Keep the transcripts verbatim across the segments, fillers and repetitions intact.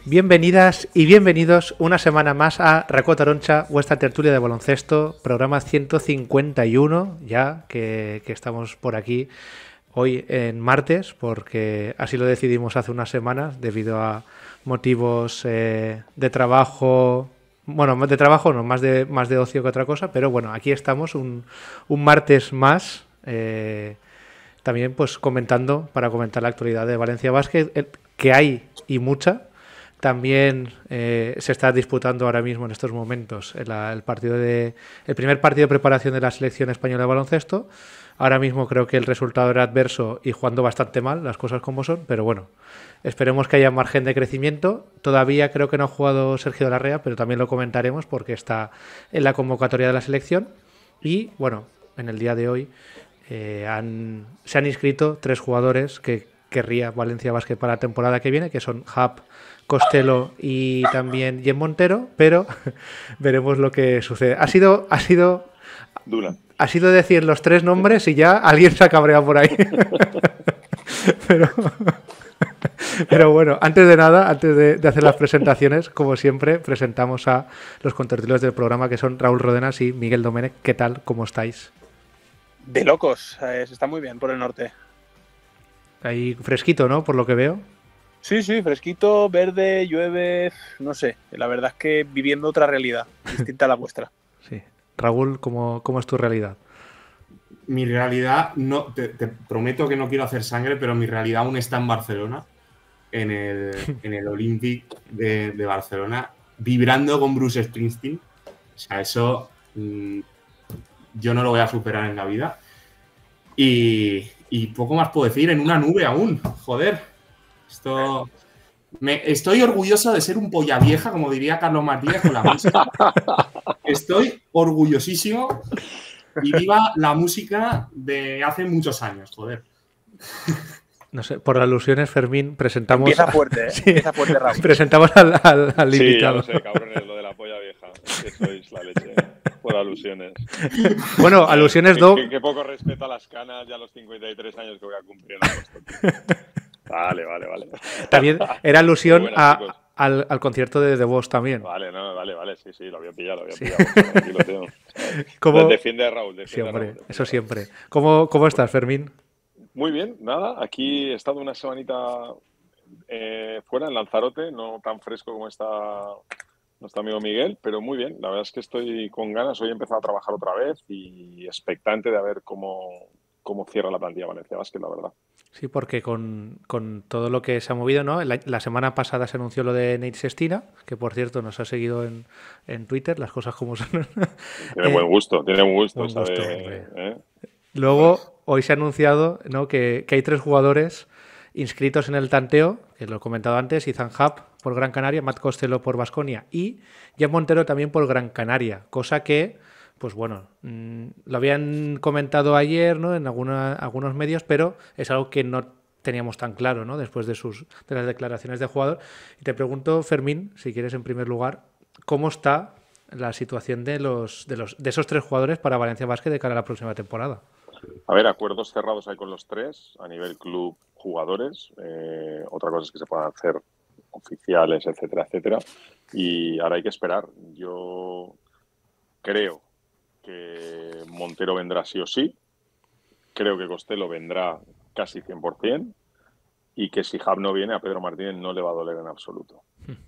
Bienvenidas y bienvenidos una semana más a Racó Taroncha, vuestra tertulia de baloncesto, programa ciento cincuenta y uno, ya que, que estamos por aquí hoy en martes, porque así lo decidimos hace unas semanas, debido a motivos eh, de trabajo, bueno, de trabajo no, más de, más de ocio que otra cosa, pero bueno, aquí estamos un, un martes más, eh, también pues comentando, para comentar la actualidad de Valencia Basket, el, que hay y mucha. También eh, se está disputando ahora mismo en estos momentos el, el partido de el primer partido de preparación de la selección española de baloncesto. Ahora mismo creo que el resultado era adverso y jugando bastante mal, las cosas como son, pero bueno, esperemos que haya margen de crecimiento. Todavía creo que no ha jugado Sergio Larrea, pero también lo comentaremos porque está en la convocatoria de la selección. Y bueno, en el día de hoy eh, han, se han inscrito tres jugadores que querría Valencia Basket para la temporada que viene, que son Hub, Costello y también Jen Montero, pero veremos lo que sucede. Ha sido, ha sido, Dura. Ha sido decir los tres nombres y ya alguien se ha cabreado por ahí. pero, pero bueno, antes de nada, antes de, de hacer las presentaciones, como siempre, presentamos a los contertulios del programa, que son Raúl Rodenas y Miguel Domènech. ¿Qué tal? ¿Cómo estáis? De locos, eh, se está muy bien por el norte. Ahí fresquito, ¿no? Por lo que veo. Sí, sí, fresquito, verde, llueve, no sé. La verdad es que viviendo otra realidad, distinta a la vuestra. Sí. Raúl, ¿cómo, cómo es tu realidad? Mi realidad, no, te, te prometo que no quiero hacer sangre, pero mi realidad aún está en Barcelona, en el, en el Olympic de, de Barcelona, vibrando con Bruce Springsteen. O sea, eso mmm, yo no lo voy a superar en la vida. Y, y poco más puedo decir, en una nube aún, joder. Esto... Me, estoy orgulloso de ser un polla vieja, como diría Carlos Martínez, con la música. Estoy orgullosísimo y viva la música de hace muchos años, joder. No sé, por alusiones, Fermín, presentamos... Empieza fuerte, ¿eh? Sí, Empieza fuerte, Raúl. Presentamos al, al, al sí, invitado. Sí, ya lo sé, cabrones, lo de la polla vieja. Es que sois la leche, por alusiones. Bueno, alusiones, do... Qué, qué, qué poco respeto a las canas ya a los cincuenta y tres años que voy a cumplir en agosto. Vale, vale, vale. También era alusión buenas, a, al, al concierto de The Boss también. Vale, no, vale, vale, sí, sí, lo había pillado, lo había sí. pillado. Aquí lo tengo. ¿Cómo... Defiende a Raúl, defiende sí, hombre, a Raúl. Defiende eso a Raúl. siempre. ¿Cómo, ¿Cómo estás, Fermín? Muy bien, nada, aquí he estado una semanita eh, fuera, en Lanzarote, no tan fresco como está nuestro amigo Miguel, pero muy bien. La verdad es que estoy con ganas, hoy he empezado a trabajar otra vez y expectante de ver cómo, cómo cierra la plantilla Valencia Basket, la verdad. Sí, porque con, con todo lo que se ha movido, ¿no? La, la semana pasada se anunció lo de Nate Sestina, que por cierto nos ha seguido en, en Twitter, las cosas como son. Tiene eh, buen gusto, tiene buen gusto. Buen gusto sabe, ¿eh? Luego, hoy se ha anunciado, ¿no? que, que hay tres jugadores inscritos en el tanteo, que lo he comentado antes, Ethan Hub por Gran Canaria, Matt Costello por Baskonia y Jen Montero también por Gran Canaria, cosa que... Pues bueno, mmm, lo habían comentado ayer, ¿no? En alguna, algunos medios, pero es algo que no teníamos tan claro, ¿no? Después de sus de las declaraciones de jugador. Y te pregunto, Fermín, si quieres en primer lugar, ¿cómo está la situación de los de los de esos tres jugadores para Valencia Basket de cara a la próxima temporada? A ver, acuerdos cerrados hay con los tres a nivel club, jugadores. Eh, otra cosa es que se puedan hacer oficiales, etcétera, etcétera. Y ahora hay que esperar. Yo creo que Montero vendrá sí o sí, creo que Costello vendrá casi cien por ciento y que si Hub no viene a Pedro Martínez no le va a doler en absoluto.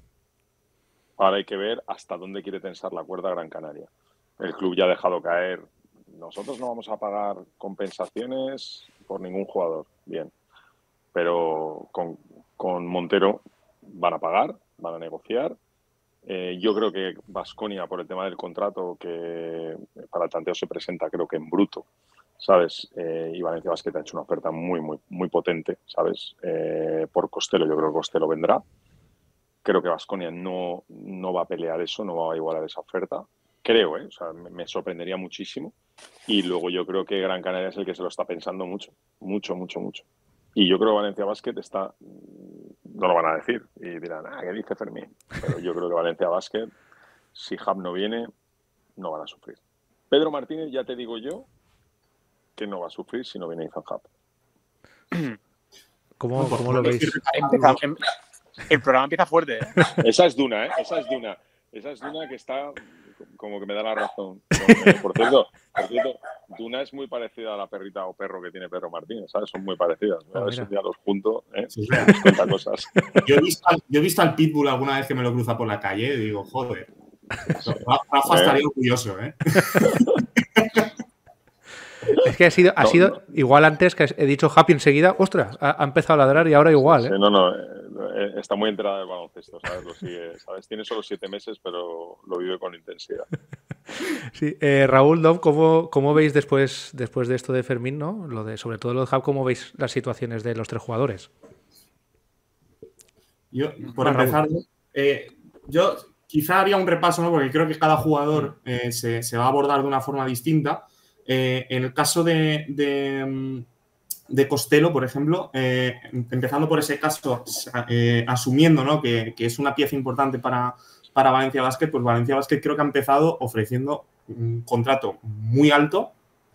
Ahora hay que ver hasta dónde quiere tensar la cuerda Gran Canaria. El club ya ha dejado caer, nosotros no vamos a pagar compensaciones por ningún jugador, bien, pero con, con Montero van a pagar, van a negociar. Eh, yo creo que Baskonia, por el tema del contrato, que para el tanteo se presenta, creo que en bruto, ¿sabes? Eh, y Valencia Basket ha hecho una oferta muy, muy, muy potente, ¿sabes? Eh, por Costello, yo creo que Costello vendrá. Creo que Baskonia no, no va a pelear eso, no va a igualar esa oferta. Creo, ¿eh? O sea, me, me sorprendería muchísimo. Y luego yo creo que Gran Canaria es el que se lo está pensando mucho, mucho, mucho, mucho. Y yo creo que Valencia Basket está... No lo van a decir y dirán, ah, ¿qué dice Fermín? Pero yo creo que Valencia Basket, si Hub no viene, no van a sufrir. Pedro Martínez, ya te digo yo, que no va a sufrir si no viene Ethan Hub. ¿Cómo, ¿cómo lo veis? Empezamos, El programa empieza fuerte, ¿eh? Esa es Duna, ¿eh? Esa es Duna. Esa es Duna que está como que me da la razón. No, por cierto, por cierto, Duna es muy parecida a la perrita o perro que tiene Pedro Martínez, ¿sabes? Son muy parecidas. Ah, A ver si mira. un día los junto, ¿eh? Sí, sí. Nos cuenta cosas. Yo he, visto, al- yo he visto al Pitbull alguna vez que me lo cruza por la calle y digo, joder, Rafa estaría orgulloso, ¿eh? Es que ha sido, ha No, sido no. igual antes que he dicho Happy enseguida, ostras, ha, ha empezado a ladrar y ahora igual, Sí, ¿eh? no, no, eh, está muy enterada del baloncesto, ¿sabes? Lo sigue, ¿sabes? Tiene solo siete meses, pero lo vive con intensidad. Sí. Eh, Raúl, Dom, ¿cómo, cómo veis después, después de esto de Fermín, ¿no? Lo de, sobre todo lo de Hub, ¿cómo veis las situaciones de los tres jugadores? Yo, por Va, empezar, eh, yo quizá haría un repaso, ¿no? Porque creo que cada jugador eh, se, se va a abordar de una forma distinta. Eh, en el caso de, de, de Costello, por ejemplo, eh, empezando por ese caso, eh, asumiendo, ¿no? que, que es una pieza importante para, para Valencia Basket, pues Valencia Basket creo que ha empezado ofreciendo un contrato muy alto,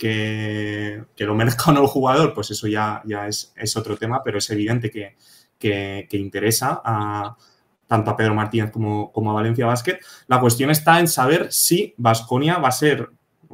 que, que lo merezca o no el jugador, pues eso ya, ya es, es otro tema, pero es evidente que, que, que interesa a, tanto a Pedro Martínez como, como a Valencia Basket. La cuestión está en saber si Baskonia va a ser...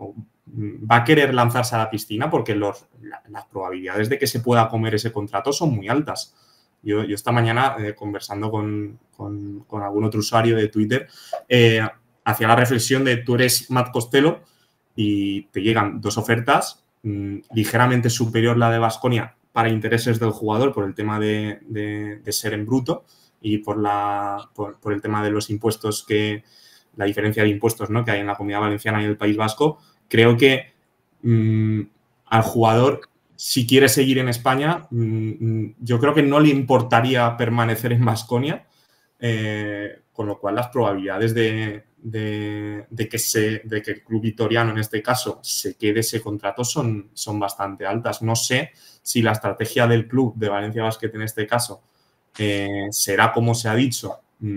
va a querer lanzarse a la piscina porque los, la, las probabilidades de que se pueda comer ese contrato son muy altas. Yo, yo esta mañana, eh, conversando con, con, con algún otro usuario de Twitter, eh, hacía la reflexión de tú eres Matt Costello y te llegan dos ofertas, mmm, ligeramente superior la de Baskonia para intereses del jugador por el tema de, de, de ser en bruto y por, la, por, por el tema de los impuestos, que la diferencia de impuestos, ¿no? que hay en la Comunidad Valenciana y el País Vasco. Creo que mmm, al jugador, si quiere seguir en España, mmm, yo creo que no le importaría permanecer en Baskonia, eh, con lo cual las probabilidades de, de, de, que se, de que el club vitoriano, en este caso, se quede ese contrato son, son bastante altas. No sé si la estrategia del club de Valencia Basket, en este caso, eh, será, como se ha dicho,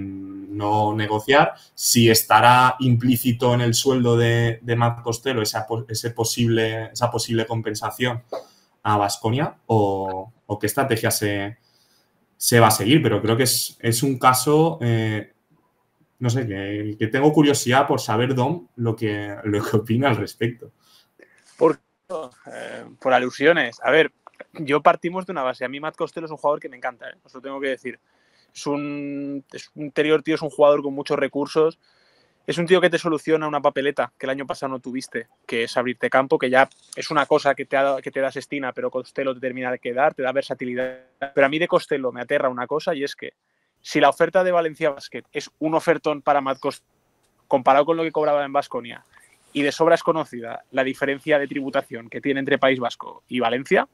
no negociar, si estará implícito en el sueldo de, de Matt Costello esa, ese posible, esa posible compensación a Baskonia o, o qué estrategia se, se va a seguir, pero creo que es, es un caso, eh, no sé, que, que tengo curiosidad por saber, Dom, lo que, lo que opina al respecto. Por, eh, por alusiones. A ver, yo partimos de una base. A mí Matt Costello es un jugador que me encanta, ¿eh? Os lo tengo que decir. Es un, es un interior, tío, es un jugador con muchos recursos. Es un tío que te soluciona una papeleta que el año pasado no tuviste, que es abrirte campo, que ya es una cosa que te, ha, que te da Sestina, pero Costello te termina de quedar, te da versatilidad. Pero a mí de Costello me aterra una cosa, y es que si la oferta de Valencia Basket es un ofertón para Matt Costello, comparado con lo que cobraba en Baskonia, y de sobra es conocida la diferencia de tributación que tiene entre País Vasco y Valencia,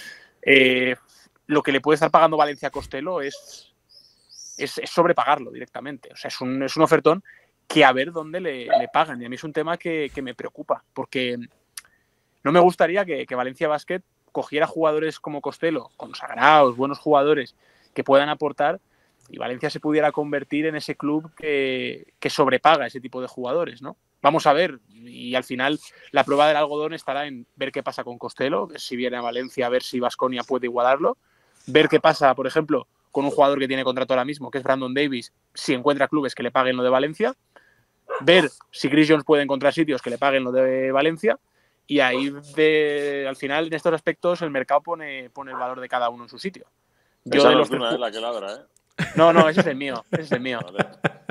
eh, lo que le puede estar pagando Valencia a Costello es... Es, es sobrepagarlo directamente. O sea, es un, es un ofertón que a ver dónde le, le pagan. Y a mí es un tema que, que me preocupa, porque no me gustaría que, que Valencia Basket cogiera jugadores como Costello, consagrados, buenos jugadores, que puedan aportar, y Valencia se pudiera convertir en ese club que, que sobrepaga ese tipo de jugadores, ¿no? Vamos a ver, y al final la prueba del algodón estará en ver qué pasa con Costello, si viene a Valencia, a ver si Baskonia puede igualarlo, ver qué pasa, por ejemplo, con un jugador que tiene contrato ahora mismo, que es Brandon Davis, si encuentra clubes que le paguen lo de Valencia, ver si Chris Jones puede encontrar sitios que le paguen lo de Valencia, y ahí de, al final en estos aspectos el mercado pone, pone el valor de cada uno en su sitio. Yo Esa de no los es una, tres... eh, la que ladra, ¿eh? No, no, ese es el mío, ese es el mío. Vale.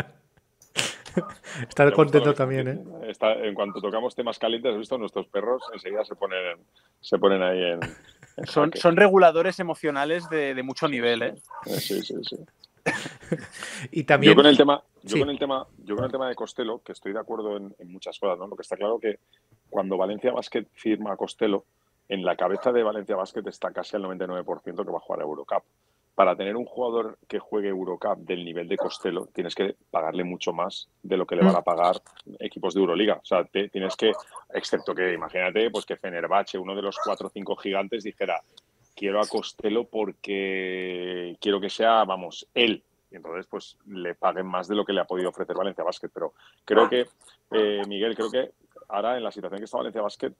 Estar contento también, ¿eh? Está, en cuanto tocamos temas calientes, has visto, nuestros perros enseguida se ponen, se ponen ahí en... en son, son reguladores emocionales de, de mucho nivel, ¿eh? Sí, sí, sí. Y también... Yo con el tema, yo sí. con el tema, yo con el tema de Costello, que estoy de acuerdo en, en muchas cosas, ¿no? Lo que está claro que cuando Valencia Basket firma a Costello, en la cabeza de Valencia Basket está casi el noventa y nueve por ciento que va a jugar a Eurocup. Para tener un jugador que juegue Eurocup del nivel de Costello, tienes que pagarle mucho más de lo que le van a pagar equipos de Euroliga. O sea, te, tienes que, excepto que, imagínate, pues que Fenerbahce, uno de los cuatro o cinco gigantes, dijera, quiero a Costello porque quiero que sea, vamos, él. Y entonces, pues, le paguen más de lo que le ha podido ofrecer Valencia Basket. Pero creo que, eh, Miguel, creo que ahora en la situación que está Valencia Basket,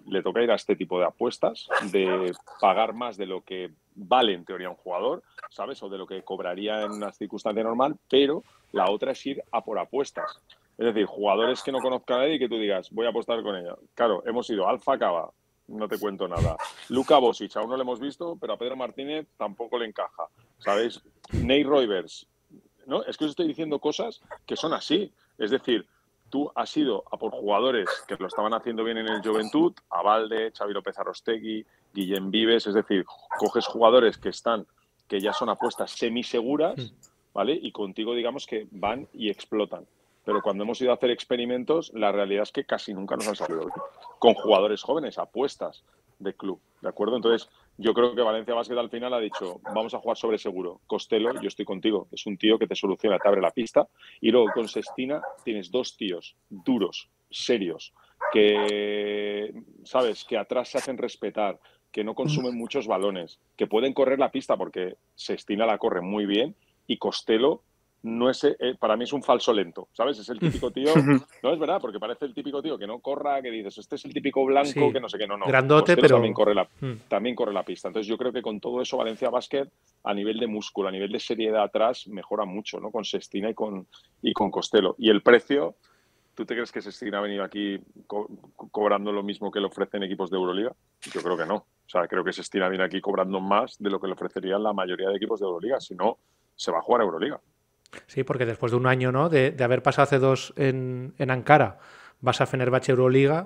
le toca ir a este tipo de apuestas, de pagar más de lo que vale en teoría un jugador, ¿sabes? O de lo que cobraría en una circunstancia normal, pero la otra es ir a por apuestas. Es decir, jugadores que no conozca a nadie y que tú digas, voy a apostar con ellos. Claro, hemos ido Alfa Cava, no te cuento nada. Luka Bosic, aún no lo hemos visto, pero a Pedro Martínez tampoco le encaja. ¿Sabéis? Nate Roivers, ¿no? Es que os estoy diciendo cosas que son así. Es decir, tú has ido a por jugadores que lo estaban haciendo bien en el Juventud, a Valde, Xavi López Arrostegui, Guillem Vives, es decir, coges jugadores que están, que ya son apuestas semiseguras, ¿vale? Y contigo, digamos, que van y explotan. Pero cuando hemos ido a hacer experimentos, la realidad es que casi nunca nos han salido bien. Con jugadores jóvenes, apuestas de club, ¿de acuerdo? Entonces, yo creo que Valencia Basket al final ha dicho, vamos a jugar sobre seguro. Costello, yo estoy contigo, es un tío que te soluciona, te abre la pista. Y luego con Sestina tienes dos tíos duros, serios, que, ¿sabes?, que atrás se hacen respetar, que no consumen muchos balones, que pueden correr la pista porque Sestina la corre muy bien y Costello no es, eh, para mí es un falso lento, ¿sabes? Es el típico tío, no es verdad, porque parece el típico tío que no corra, que dices, este es el típico blanco, sí, que no sé qué, no, no. Grandote, Costello pero también corre, la, mm. también corre la pista. Entonces yo creo que con todo eso Valencia Basket, a nivel de músculo, a nivel de seriedad atrás, mejora mucho, ¿no? Con Sestina y con, y con Costello. Y el precio, ¿tú te crees que Sestina ha venido aquí co cobrando lo mismo que le ofrecen equipos de Euroliga? Yo creo que no. O sea, creo que Sestina viene aquí cobrando más de lo que le ofrecerían la mayoría de equipos de Euroliga. Si no, se va a jugar a Euroliga. Sí, porque después de un año, ¿no?, de, de haber pasado hace dos en, en Ankara, vas a Fenerbahce Euroliga.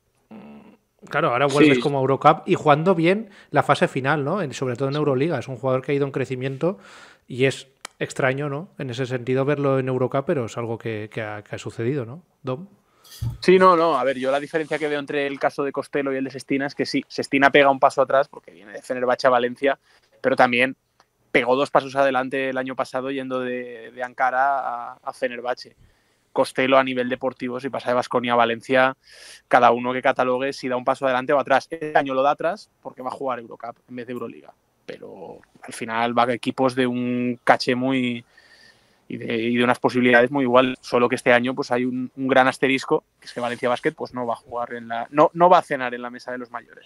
Claro, ahora vuelves sí. como a Eurocup y jugando bien la fase final, ¿no? En, sobre todo en Euroliga. Es un jugador que ha ido en crecimiento y es extraño, ¿no?, en ese sentido verlo en Eurocup, pero es algo que, que, ha, que ha sucedido, ¿no, Dom? Sí, no, no. A ver, yo la diferencia que veo entre el caso de Costello y el de Sestina es que sí, Sestina pega un paso atrás porque viene de Fenerbahce a Valencia, pero también pegó dos pasos adelante el año pasado yendo de, de Ankara a, a Fenerbahce. Costello a nivel deportivo, si pasa de Baskonia a Valencia, cada uno que catalogue si da un paso adelante o atrás. Este año lo da atrás porque va a jugar Eurocup en vez de Euroliga. Pero al final va a equipos de un caché muy y de, y de unas posibilidades muy igual. Solo que este año pues hay un, un gran asterisco, que es que Valencia Basket pues no va a jugar en la, no, no va a cenar en la mesa de los mayores.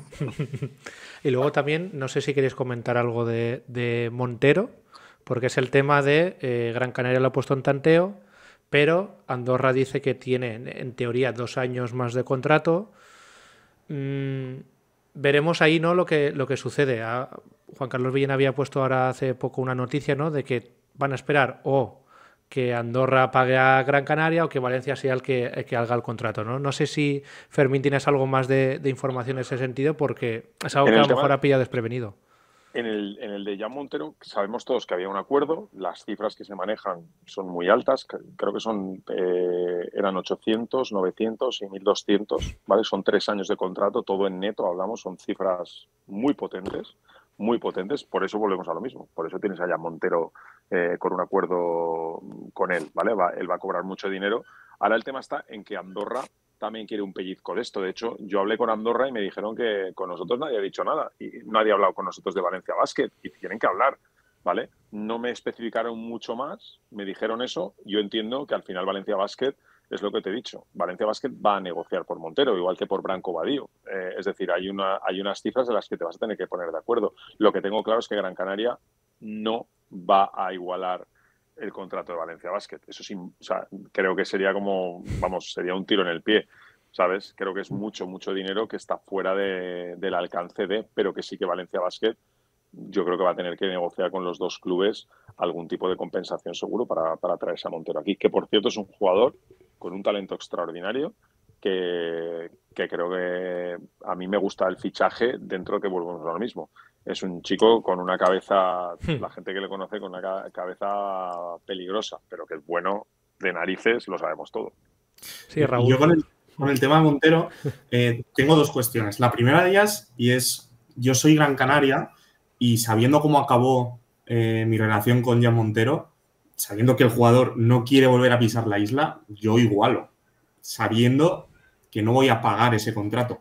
Y luego también, no sé si queréis comentar algo de, de Montero, porque es el tema de eh, Gran Canaria lo ha puesto en tanteo, pero Andorra dice que tiene en teoría dos años más de contrato. Mm, veremos ahí, ¿no?, lo que, lo que sucede. A Juan Carlos Villena había puesto ahora hace poco una noticia, ¿no?, de que van a esperar o que Andorra pague a Gran Canaria o que Valencia sea el que, el que haga el contrato, ¿no? No sé si, Fermín, tienes algo más de, de información en ese sentido, porque es algo que a lo mejor ha pillado desprevenido. En el, en el de Jan Montero sabemos todos que había un acuerdo, las cifras que se manejan son muy altas, creo que son eh, eran ochocientos, novecientos y mil doscientos, ¿vale? Son tres años de contrato, todo en neto, hablamos, son cifras muy potentes, muy potentes, por eso volvemos a lo mismo, por eso tienes a Jan Montero eh, con un acuerdo con él, ¿vale? Va, él va a cobrar mucho dinero. Ahora el tema está en que Andorra también quiere un pellizco de esto. De hecho, yo hablé con Andorra y me dijeron que con nosotros nadie ha dicho nada y nadie ha hablado con nosotros de Valencia Basket y tienen que hablar, ¿vale? No me especificaron mucho más, me dijeron eso. Yo entiendo que al final Valencia Basket es lo que te he dicho. Valencia Basket va a negociar por Montero, igual que por Branco Badío. Eh, es decir, hay, una, hay unas cifras de las que te vas a tener que poner de acuerdo. Lo que tengo claro es que Gran Canaria no va a igualar el contrato de Valencia Basket. Eso sí, o sea, creo que sería como, vamos, sería un tiro en el pie, ¿sabes? Creo que es mucho, mucho dinero que está fuera de, del alcance de, pero que sí que Valencia Basket, yo creo que va a tener que negociar con los dos clubes algún tipo de compensación seguro para, para traerse a Montero aquí, que por cierto es un jugador con un talento extraordinario, que, que creo que a mí me gusta el fichaje dentro de que volvemos a lo mismo. Es un chico con una cabeza, la gente que le conoce, con una cabeza peligrosa, pero que es bueno de narices, lo sabemos todo. Sí, Raúl. Y yo con el, con el tema de Montero eh, tengo dos cuestiones. La primera de ellas, y es, yo soy Gran Canaria y sabiendo cómo acabó eh, mi relación con Jan Montero, sabiendo que el jugador no quiere volver a pisar la isla, yo igualo, sabiendo que no voy a pagar ese contrato.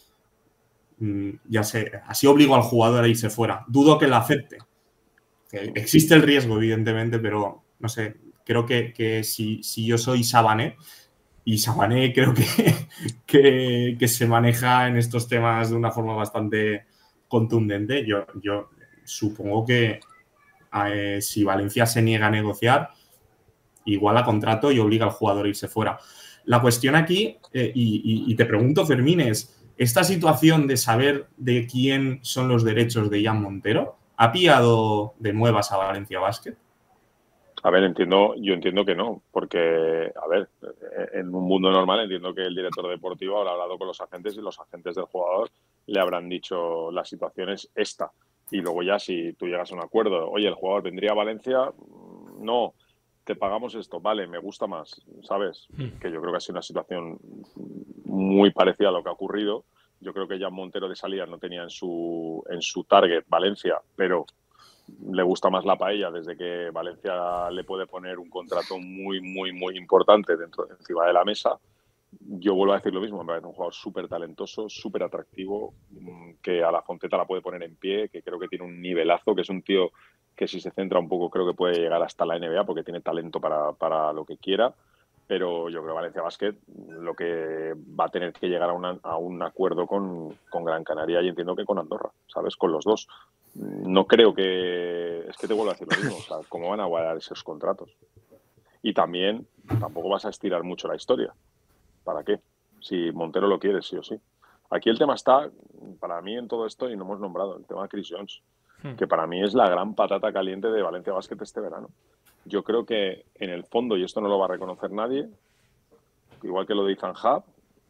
Ya sé, así obligo al jugador a irse fuera. Dudo que lo acepte. Existe el riesgo, evidentemente, pero no sé, creo que, que si, si yo soy Sabané, y Sabané creo que, que, que se maneja en estos temas de una forma bastante contundente. Yo, yo supongo que eh, si Valencia se niega a negociar, iguala contrato y obliga al jugador a irse fuera. La cuestión aquí, eh, y, y, y te pregunto, Fermín, es esta situación de saber de quién son los derechos de Jan Montero, ¿ha pillado de nuevas a Valencia Basket? A ver, entiendo, yo entiendo que no, porque, a ver, en un mundo normal entiendo que el director deportivo habrá hablado con los agentes y los agentes del jugador le habrán dicho la situación es esta. Y luego ya si tú llegas a un acuerdo, oye, el jugador vendría a Valencia, no, te pagamos esto, vale, me gusta más, ¿sabes? Que yo creo que ha sido una situación muy parecida a lo que ha ocurrido. Yo creo que Jan Montero de salida no tenía en su, en su target Valencia, pero le gusta más la paella desde que Valencia le puede poner un contrato muy, muy, muy importante dentro, encima de la mesa. Yo vuelvo a decir lo mismo, me parece un jugador súper talentoso, súper atractivo, que a la Fonteta la puede poner en pie, que creo que tiene un nivelazo, que es un tío que si se centra un poco creo que puede llegar hasta la N B A porque tiene talento para, para lo que quiera. Pero yo creo que Valencia Basket lo que va a tener que llegar a, una, a un acuerdo con, con Gran Canaria y entiendo que con Andorra, ¿sabes? Con los dos. No creo que... Es que te vuelvo a decir lo mismo. O sea, ¿cómo van a guardar esos contratos? Y también tampoco vas a estirar mucho la historia. ¿Para qué? Si Montero lo quiere, sí o sí. Aquí el tema está, para mí en todo esto, y no hemos nombrado, el tema de Chris Jones, hmm. que para mí es la gran patata caliente de Valencia Basket este verano. Yo creo que en el fondo, y esto no lo va a reconocer nadie, igual que lo de Ethan Hub,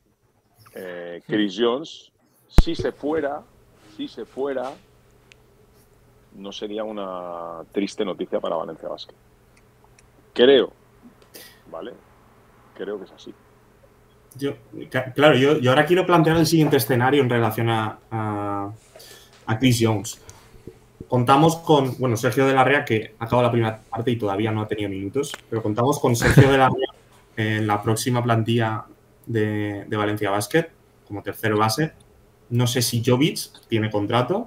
eh, Chris Jones, si se fuera, si se fuera, no sería una triste noticia para Valencia Basket. Creo, ¿vale? Creo que es así. Yo, claro, yo, yo ahora quiero plantear el siguiente escenario en relación a, a, a Chris Jones. Contamos con, bueno, Sergio de la Rea, que acaba la primera parte y todavía no ha tenido minutos, pero contamos con Sergio de la Rea en la próxima plantilla de, de Valencia Basket como tercero base. No sé si Jovic tiene contrato.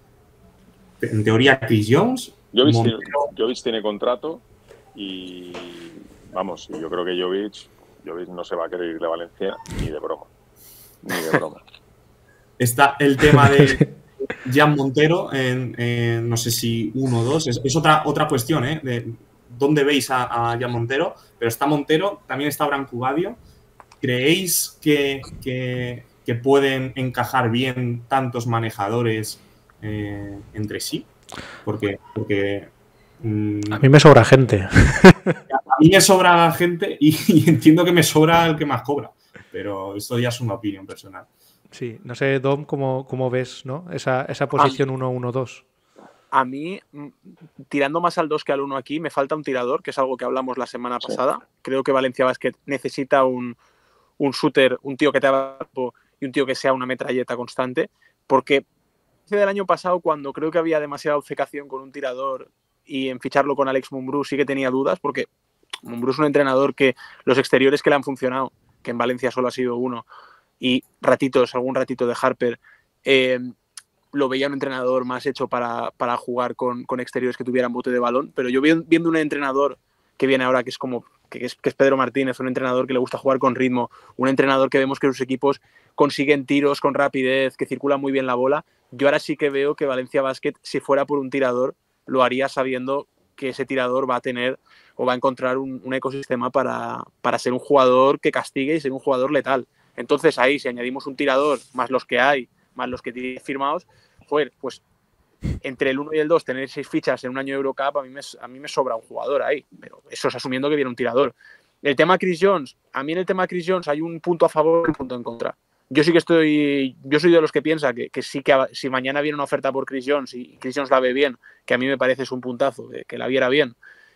En teoría, Chris Jones. Jovic tiene, Jovic tiene contrato y, vamos, yo creo que Jovic, Jovic no se va a querer ir de Valencia ni de broma. Ni de broma. Está el tema de Jan Montero, en, en, no sé si uno o dos, es, es otra, otra cuestión, ¿eh? De dónde veis a, a Jan Montero, pero está Montero, también está Brancubadio. ¿Creéis que, que, que pueden encajar bien tantos manejadores eh, entre sí? Porque, porque mmm, a mí me sobra gente. A mí me sobra gente y, y entiendo que me sobra el que más cobra, pero esto ya es una opinión personal. Sí, no sé, Dom, ¿cómo, cómo ves, ¿no? esa, esa posición uno uno dos? A mí, tirando más al dos que al uno aquí, me falta un tirador, que es algo que hablamos la semana sí. pasada. Creo que Valencia Basket necesita un, un shooter, un tío que te haga campo y un tío que sea una metralleta constante, porque del año pasado, cuando creo que había demasiada obcecación con un tirador y en ficharlo con Alex Mumbrú, sí que tenía dudas, porque Mumbrú es un entrenador que los exteriores que le han funcionado, que en Valencia solo ha sido uno, y ratitos, algún ratito de Harper, eh, lo veía un entrenador más hecho para, para jugar con, con exteriores que tuvieran bote de balón, pero yo viendo un entrenador que viene ahora, que es como que es, que es Pedro Martínez, un entrenador que le gusta jugar con ritmo, un entrenador que vemos que sus equipos consiguen tiros con rapidez, que circula muy bien la bola, yo ahora sí que veo que Valencia Basket, si fuera por un tirador, lo haría sabiendo que ese tirador va a tener o va a encontrar un, un ecosistema para, para ser un jugador que castigue y ser un jugador letal. Entonces ahí, si añadimos un tirador, más los que hay, más los que tiene firmados, joder, pues entre el uno y el dos, tener seis fichas en un año de Eurocup, a mí, me, a mí me sobra un jugador ahí, pero eso es asumiendo que viene un tirador. El tema Chris Jones, a mí en el tema Chris Jones hay un punto a favor y un punto en contra. Yo sí que estoy, yo soy de los que piensa que, que sí que si mañana viene una oferta por Chris Jones y Chris Jones la ve bien, que a mí me parece es un puntazo, de que la viera bien,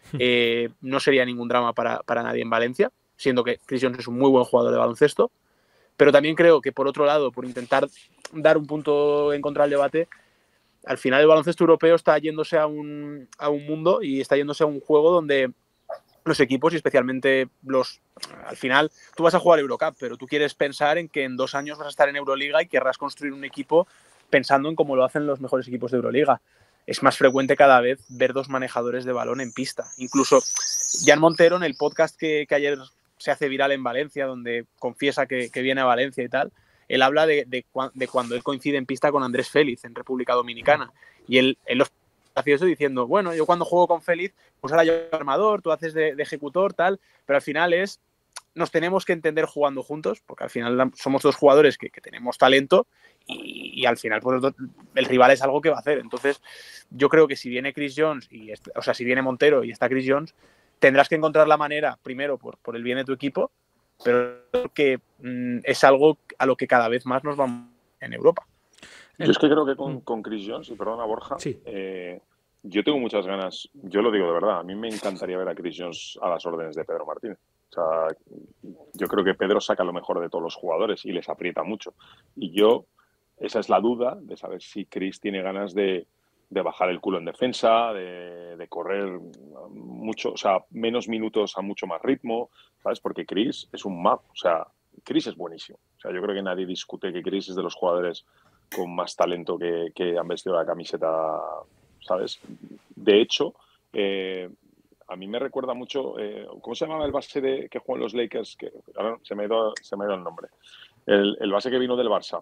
eh, no sería ningún drama para, para nadie en Valencia, siendo que Chris Jones es un muy buen jugador de baloncesto. Pero también creo que, por otro lado, por intentar dar un punto en contra del debate, al final el baloncesto europeo está yéndose a un, a un mundo y está yéndose a un juego donde los equipos, y especialmente los... Al final, tú vas a jugar Eurocup, pero tú quieres pensar en que en dos años vas a estar en Euroliga y querrás construir un equipo pensando en cómo lo hacen los mejores equipos de Euroliga. Es más frecuente cada vez ver dos manejadores de balón en pista. Incluso Jan Montero, en el podcast que, que ayer se hace viral en Valencia, donde confiesa que, que viene a Valencia y tal, él habla de, de, de cuando él coincide en pista con Andrés Félix en República Dominicana. Y él, él lo gracioso diciendo, bueno, yo cuando juego con Félix, pues ahora yo soy armador, tú haces de, de ejecutor, tal, pero al final es, nos tenemos que entender jugando juntos, porque al final somos dos jugadores que, que tenemos talento y, y al final pues, el rival es algo que va a hacer. Entonces, yo creo que si viene Chris Jones, y o sea, si viene Montero y está Chris Jones, tendrás que encontrar la manera, primero, por, por el bien de tu equipo, pero que mmm, es algo a lo que cada vez más nos vamos en Europa. Yo es que creo que con, con Chris Jones, y perdona Borja, sí. eh, yo tengo muchas ganas, yo lo digo de verdad, a mí me encantaría ver a Chris Jones a las órdenes de Pedro Martínez. O sea, yo creo que Pedro saca lo mejor de todos los jugadores y les aprieta mucho. Y yo, esa es la duda de saber si Chris tiene ganas de, de bajar el culo en defensa, de, de correr mucho, o sea, menos minutos a mucho más ritmo, ¿sabes? Porque Chris es un map, o sea, Chris es buenísimo. O sea, yo creo que nadie discute que Chris es de los jugadores con más talento que, que han vestido la camiseta, ¿sabes? De hecho, eh, a mí me recuerda mucho, eh, ¿cómo se llamaba el base de, que jugó en los Lakers? Que, ahora se me ha ido, se me ha ido el nombre. El, el base que vino del Barça.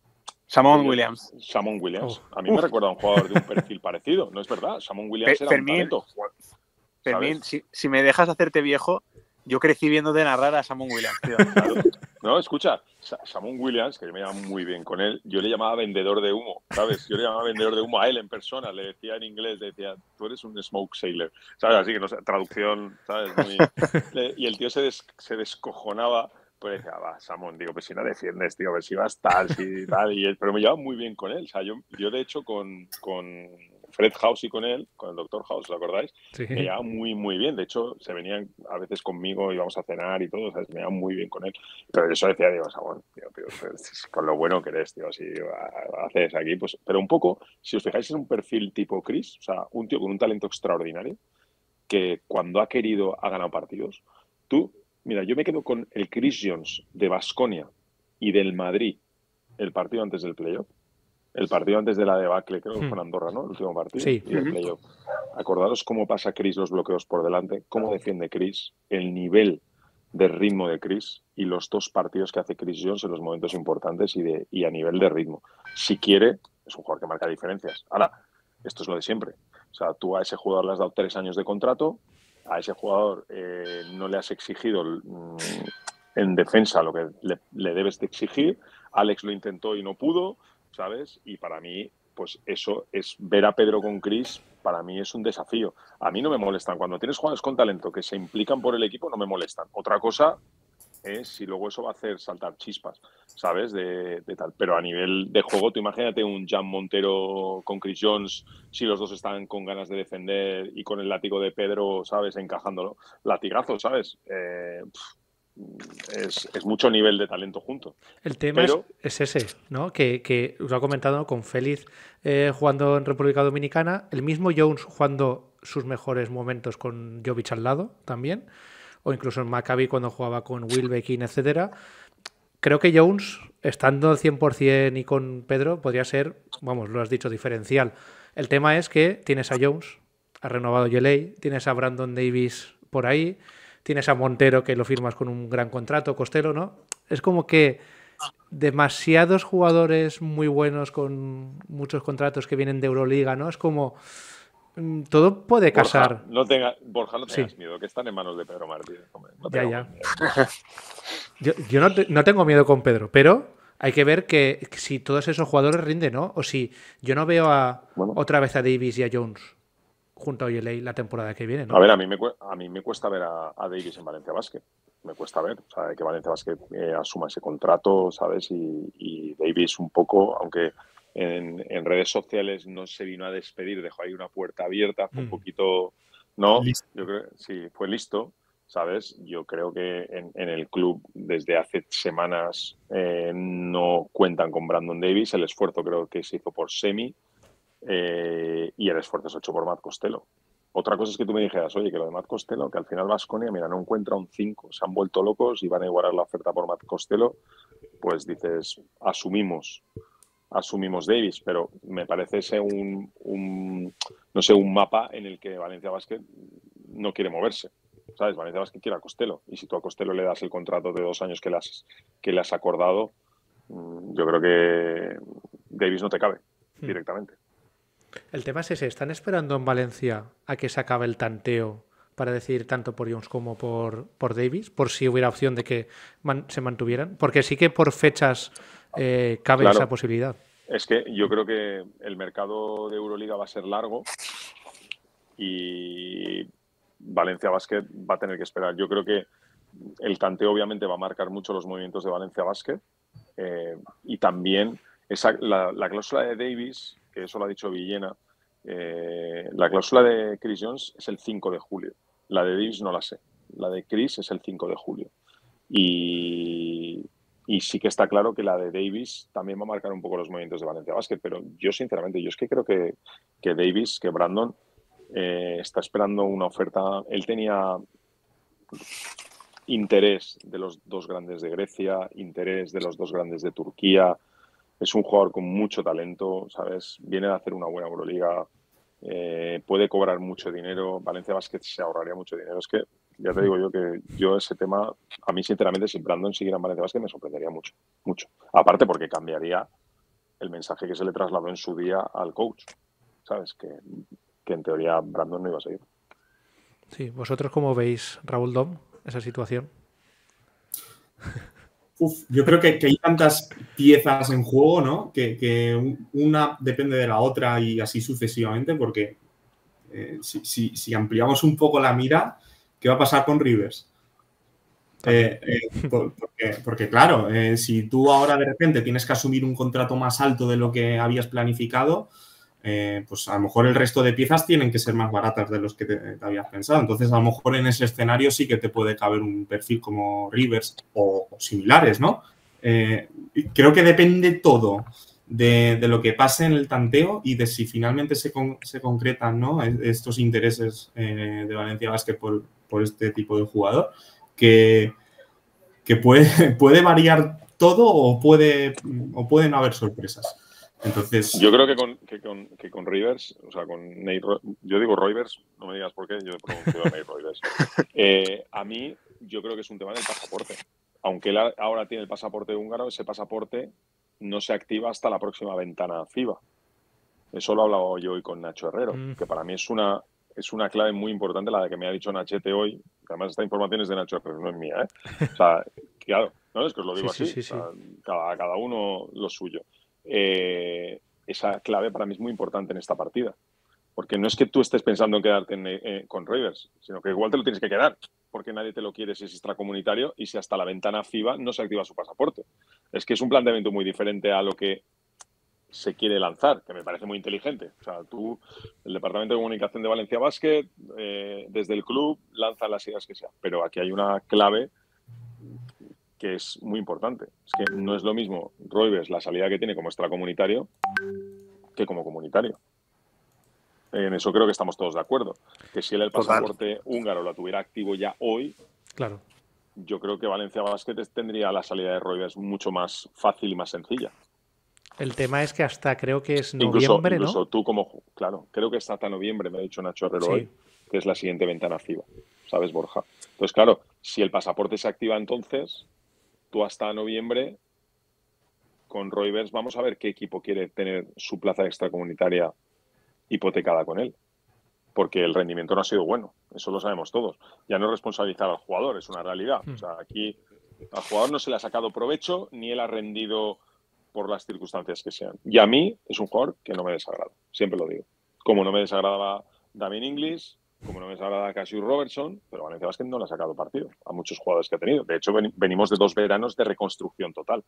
Samon Williams. Samon Williams. Oh. A mí me recuerda a un jugador de un perfil parecido, ¿no es verdad? Samon Williams Pe era Fermín, un talento. Fermín, si, si me dejas hacerte viejo, yo crecí viendo de narrar a Samon Williams, tío. Claro. No, escucha, Samon Williams, que yo me llamo muy bien con él, yo le llamaba vendedor de humo, ¿sabes? Yo le llamaba vendedor de humo a él en persona, le decía en inglés, le decía, tú eres un smoke sailor, ¿sabes? Así que no sé, traducción, ¿sabes? Muy... Y el tío se, des, se descojonaba, pues decía, va, Samon, digo, pues si no defiendes, tío, pues si vas tal, si tal, y él, pero me llevaba muy bien con él, o sea, yo, yo de hecho con, con Fred House y con él, con el doctor House, ¿lo acordáis? Sí. Me llevaba muy, muy bien. De hecho, se venían a veces conmigo, íbamos a cenar y todo, ¿sabes? Me llevaba muy bien con él. Pero eso decía, digo, Samón, tío, tío, pues, con lo bueno que eres, tío, si haces aquí, pues... Pero un poco, si os fijáis, es un perfil tipo Chris, o sea, un tío con un talento extraordinario, que cuando ha querido ha ganado partidos. Tú, mira, yo me quedo con el Chris Jones de Baskonia y del Madrid, el partido antes del playoff. El partido antes de la debacle, creo que fue en Andorra, ¿no? El último partido. Sí. Y el playoff. Acordaros cómo pasa Chris los bloqueos por delante, cómo defiende Chris, el nivel de ritmo de Chris y los dos partidos que hace Chris Jones en los momentos importantes y, de, y a nivel de ritmo. Si quiere, es un jugador que marca diferencias. Ahora, esto es lo de siempre. O sea, tú a ese jugador le has dado tres años de contrato, a ese jugador eh, no le has exigido mmm, en defensa lo que le, le debes de exigir. Alex lo intentó y no pudo, ¿sabes? Y para mí, pues eso es ver a Pedro con Chris, para mí es un desafío. A mí no me molestan. Cuando tienes jugadores con talento que se implican por el equipo, no me molestan. Otra cosa es si luego eso va a hacer saltar chispas, ¿sabes? De, de tal. Pero a nivel de juego, tú imagínate un Jan Montero con Chris Jones, si los dos están con ganas de defender y con el látigo de Pedro, ¿sabes? Encajándolo. Latigazo, ¿sabes? Eh, Es, es mucho nivel de talento junto. El tema Pero... es, es ese, ¿no? Que, que os ha comentado con Félix eh, jugando en República Dominicana, el mismo Jones jugando sus mejores momentos con Jovic al lado también, o incluso en Maccabi cuando jugaba con Wilbekin, etcétera. Creo que Jones, estando al cien por ciento y con Pedro, podría ser, vamos, lo has dicho, diferencial. El tema es que tienes a Jones, ha renovado G L A, tienes a Brandon Davis por ahí, tienes a Montero que lo firmas con un gran contrato, Costello, ¿no? Es como que demasiados jugadores muy buenos con muchos contratos que vienen de Euroliga, ¿no? Es como mmm, todo puede casar. Borja, no, tenga, Borja, no tengas sí. miedo, que están en manos de Pedro Martínez. Hombre, no ya, ya. Yo, yo no, te, no tengo miedo con Pedro, pero hay que ver que si todos esos jugadores rinden, ¿no? O si yo no veo a bueno. otra vez a Davis y a Jones junto a O L A la temporada que viene, ¿no? A ver, a mí me, a mí me cuesta ver a, a Davis en Valencia Basket. Me cuesta ver, o sea, que Valencia Basket eh, asuma ese contrato, ¿sabes? Y, y Davis un poco, aunque en, en redes sociales no se vino a despedir, dejó ahí una puerta abierta, fue mm. un poquito... No, listo. Yo creo sí, fue listo, ¿sabes? Yo creo que en, en el club desde hace semanas eh, no cuentan con Brandon Davis. El esfuerzo creo que se hizo por Semi, Eh, y el esfuerzo es hecho por Matt Costello. Otra cosa es que tú me dijeras, oye, que lo de Matt Costello, que al final Baskonia, mira, no encuentra un cinco, se han vuelto locos y van a igualar la oferta por Matt Costello, pues dices, asumimos, asumimos Davis, pero me parece ese un, un, no sé, un mapa en el que Valencia Basket no quiere moverse. ¿sabes? Valencia Basket quiere a Costello. Y si tú a Costello le das el contrato de dos años que le has, que le has acordado, yo creo que Davis no te cabe directamente. El tema es ese. ¿Están esperando en Valencia a que se acabe el tanteo para decidir tanto por Jones como por, por Davis? Por si hubiera opción de que man, se mantuvieran. Porque sí que por fechas eh, cabe Claro. esa posibilidad. Es que yo creo que el mercado de Euroliga va a ser largo y Valencia Basket va a tener que esperar. Yo creo que el tanteo obviamente va a marcar mucho los movimientos de Valencia Basket eh, y también esa, la, la cláusula de Davis, que eso lo ha dicho Villena, eh, la cláusula de Chris Jones es el cinco de julio. La de Davis no la sé. La de Chris es el cinco de julio. Y... Y sí que está claro que la de Davis también va a marcar un poco los movimientos de Valencia Basket, pero yo sinceramente, yo es que creo que, que Davis, que Brandon, eh, está esperando una oferta. Él tenía interés de los dos grandes de Grecia, interés de los dos grandes de Turquía. Es un jugador con mucho talento, ¿sabes? Viene de hacer una buena Euroliga, eh, puede cobrar mucho dinero. Valencia Basket se ahorraría mucho dinero. Es que ya te digo yo que yo ese tema, a mí sinceramente, si Brandon siguiera en Valencia Basket me sorprendería mucho, mucho. Aparte porque cambiaría el mensaje que se le trasladó en su día al coach, ¿sabes? Que, que en teoría Brandon no iba a seguir. Sí, ¿vosotros cómo veis, Raúl Dom, esa situación? Uf, yo creo que, que hay tantas piezas en juego, ¿no? Que, que una depende de la otra y así sucesivamente, porque eh, si, si, si ampliamos un poco la mira, ¿qué va a pasar con Rivers? Eh, eh, por, porque, porque, claro, eh, si tú ahora de repente tienes que asumir un contrato más alto de lo que habías planificado, eh, pues a lo mejor el resto de piezas tienen que ser más baratas de los que te, te habías pensado. Entonces, a lo mejor en ese escenario sí que te puede caber un perfil como Rivers o, o similares, ¿no? Eh, creo que depende todo de, de lo que pase en el tanteo y de si finalmente se, con, se concretan, ¿no?, estos intereses eh, de Valencia Basket por, por este tipo de jugador, que, que puede, puede variar todo o, puede, o pueden haber sorpresas. Entonces, yo creo que con, que con, que con Rivers, o sea, con Nate, yo digo Rivers, no me digas por qué, yo he pronunciado Nate Rivers. Eh, a mí, yo creo que es un tema del pasaporte. Aunque él ahora tiene el pasaporte húngaro, ese pasaporte no se activa hasta la próxima ventana FIBA. Eso lo he hablado yo hoy con Nacho Herrero, mm. que para mí es una, es una clave muy importante la de que me ha dicho Nachete hoy. Además, esta información es de Nacho Herrero, no es mía, ¿eh? O sea, claro, no es que os lo digo sí, así, sí, sí, o sea, sí. Cada, cada uno lo suyo. Eh, esa clave para mí es muy importante en esta partida. Porque no es que tú estés pensando en quedarte en, eh, con Rivers, sino que igual te lo tienes que quedar, porque nadie te lo quiere si es extracomunitario y si hasta la ventana FIBA no se activa su pasaporte. Es que es un planteamiento muy diferente a lo que se quiere lanzar, que me parece muy inteligente. O sea, tú, el Departamento de Comunicación de Valencia Basket, eh, desde el club, lanza las ideas que sean. Pero aquí hay una clave que es muy importante. Es que no es lo mismo Rivers, la salida que tiene como extracomunitario, que como comunitario. En eso creo que estamos todos de acuerdo. Que si él el pasaporte Total. húngaro lo tuviera activo ya hoy, claro, yo creo que Valencia Basket tendría la salida de Rivers mucho más fácil y más sencilla. El tema es que hasta creo que es incluso, noviembre, incluso ¿no? tú como... Claro, creo que está hasta noviembre, me ha dicho Nacho Herrero sí. hoy, que es la siguiente ventana FIBA. ¿Sabes, Borja? Entonces, claro, si el pasaporte se activa entonces, tú hasta noviembre, con Rivers, vamos a ver qué equipo quiere tener su plaza extracomunitaria hipotecada con él. Porque el rendimiento no ha sido bueno. Eso lo sabemos todos. Ya no es responsabilizar al jugador, es una realidad. O sea, aquí al jugador no se le ha sacado provecho ni él ha rendido por las circunstancias que sean. Y a mí es un jugador que no me desagrada. Siempre lo digo. Como no me desagradaba Damien Inglis, como no me desagrada Cassius Robertson, pero Valencia Basket no le ha sacado partido a muchos jugadores que ha tenido. De hecho, ven, venimos de dos veranos de reconstrucción total.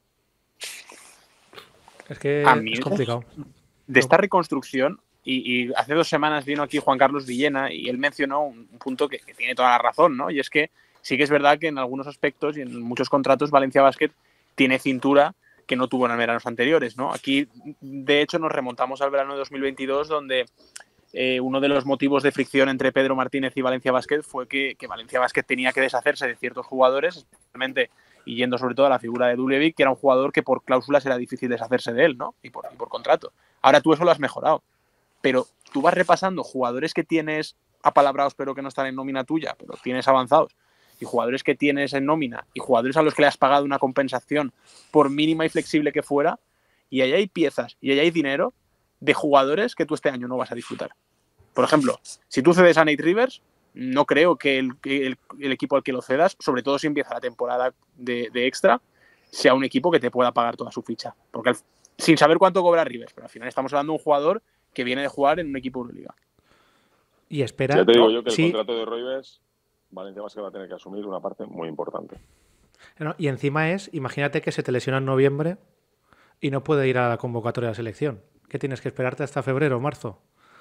Es que a mí, es complicado. De esta reconstrucción, y, y hace dos semanas vino aquí Juan Carlos Villena y él mencionó un, un punto que, que tiene toda la razón, ¿no? Y es que sí que es verdad que en algunos aspectos y en muchos contratos Valencia Basket tiene cintura que no tuvo en veranos anteriores, ¿no? Aquí, de hecho, nos remontamos al verano de dos mil veintidós, donde eh, uno de los motivos de fricción entre Pedro Martínez y Valencia Basket fue que, que Valencia Basket tenía que deshacerse de ciertos jugadores, especialmente y yendo sobre todo a la figura de Duljevic, que era un jugador que por cláusulas era difícil deshacerse de él, ¿no? Y por, y por contrato. Ahora tú eso lo has mejorado. Pero tú vas repasando jugadores que tienes apalabrados pero que no están en nómina tuya, pero tienes avanzados, y jugadores que tienes en nómina, y jugadores a los que le has pagado una compensación por mínima y flexible que fuera, y ahí hay piezas, y ahí hay dinero de jugadores que tú este año no vas a disfrutar. Por ejemplo, si tú cedes a Nate Rivers, no creo que el, el, el equipo al que lo cedas, sobre todo si empieza la temporada de, de extra, sea un equipo que te pueda pagar toda su ficha. Porque al, sin saber cuánto cobra Rivers, pero al final estamos hablando de un jugador que viene de jugar en un equipo Euroliga. Y espera. Ya te digo ¿no? yo que el sí. contrato de Rivers, Valencia Basket va a tener que asumir una parte muy importante. No, y encima es, imagínate que se te lesiona en noviembre y no puede ir a la convocatoria de la selección. ¿Qué tienes que esperarte hasta febrero o marzo?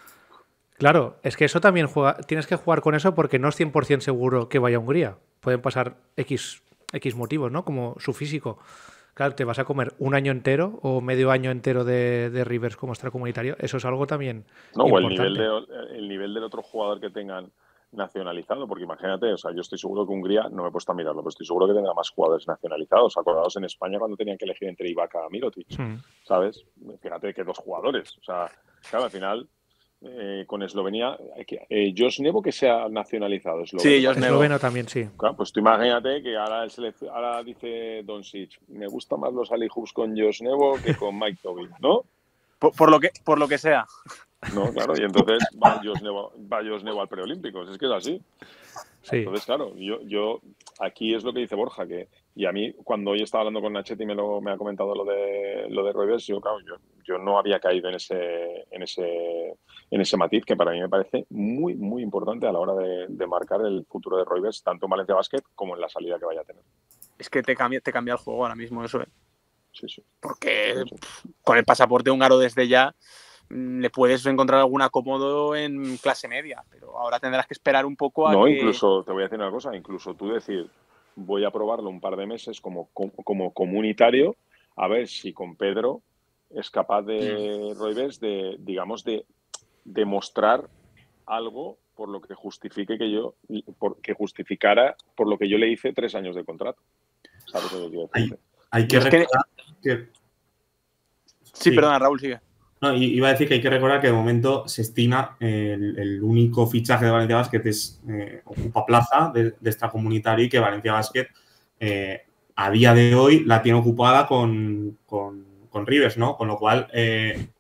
Claro, es que eso también juega, tienes que jugar con eso porque no es cien por ciento seguro que vaya a Hungría. Pueden pasar X, X motivos, ¿no? Como su físico. Claro, te vas a comer un año entero o medio año entero de, de Rivers como extracomunitario. Eso es algo también No, importante. o el nivel, de, el nivel del otro jugador que tengan nacionalizado, porque imagínate, o sea, yo estoy seguro que Hungría, no me he puesto a mirarlo, pero estoy seguro que tendrá más jugadores nacionalizados. Acordados en España cuando tenían que elegir entre Ibaka y Mirotic, Hmm. ¿sabes? Fíjate que dos jugadores. O sea, claro, al final... Eh, con Eslovenia, eh, Josh Nebo que se ha nacionalizado. Sí, Josh Nebo. Esloveno también, sí. Claro, pues tú imagínate que ahora, el selec- ahora dice Doncic, me gustan más los alley-hoops con Josh Nebo que con Mike Tobin, ¿no? Por, por, lo que, por lo que sea. No, claro, y entonces va Josh Nebo, va Josh Nebo al preolímpicos, es que es así. Sí. Entonces, claro, yo, yo aquí es lo que dice Borja, que y a mí cuando hoy estaba hablando con Nachetti me lo me ha comentado lo de lo de Rivers, yo claro, yo, yo no había caído en ese en ese en ese matiz que para mí me parece muy muy importante a la hora de, de marcar el futuro de Rivers tanto en Valencia Basket como en la salida que vaya a tener. Es que te cambia te cambia el juego ahora mismo eso, ¿eh? Sí, sí. Porque Sí, sí. pff, con el pasaporte húngaro desde ya le puedes encontrar algún acomodo en clase media, pero ahora tendrás que esperar un poco a No, que... incluso, te voy a decir una cosa, incluso tú decir, voy a probarlo un par de meses como, como, como comunitario, a ver si con Pedro es capaz de, mm. Rivers, de, digamos, de demostrar algo por lo que justifique que yo, por, que justificara por lo que yo le hice tres años de contrato. ¿Sabes lo que quiero decir? Hay, hay que recordar que... que... Sí, sí, perdona, Raúl, sigue. No, iba a decir que hay que recordar que de momento Sestina, el, el único fichaje de Valencia Basket es eh, ocupa plaza de, de extracomunitario y que Valencia Basket eh, a día de hoy la tiene ocupada con, con, con Rivers, ¿no? Con lo cual eh,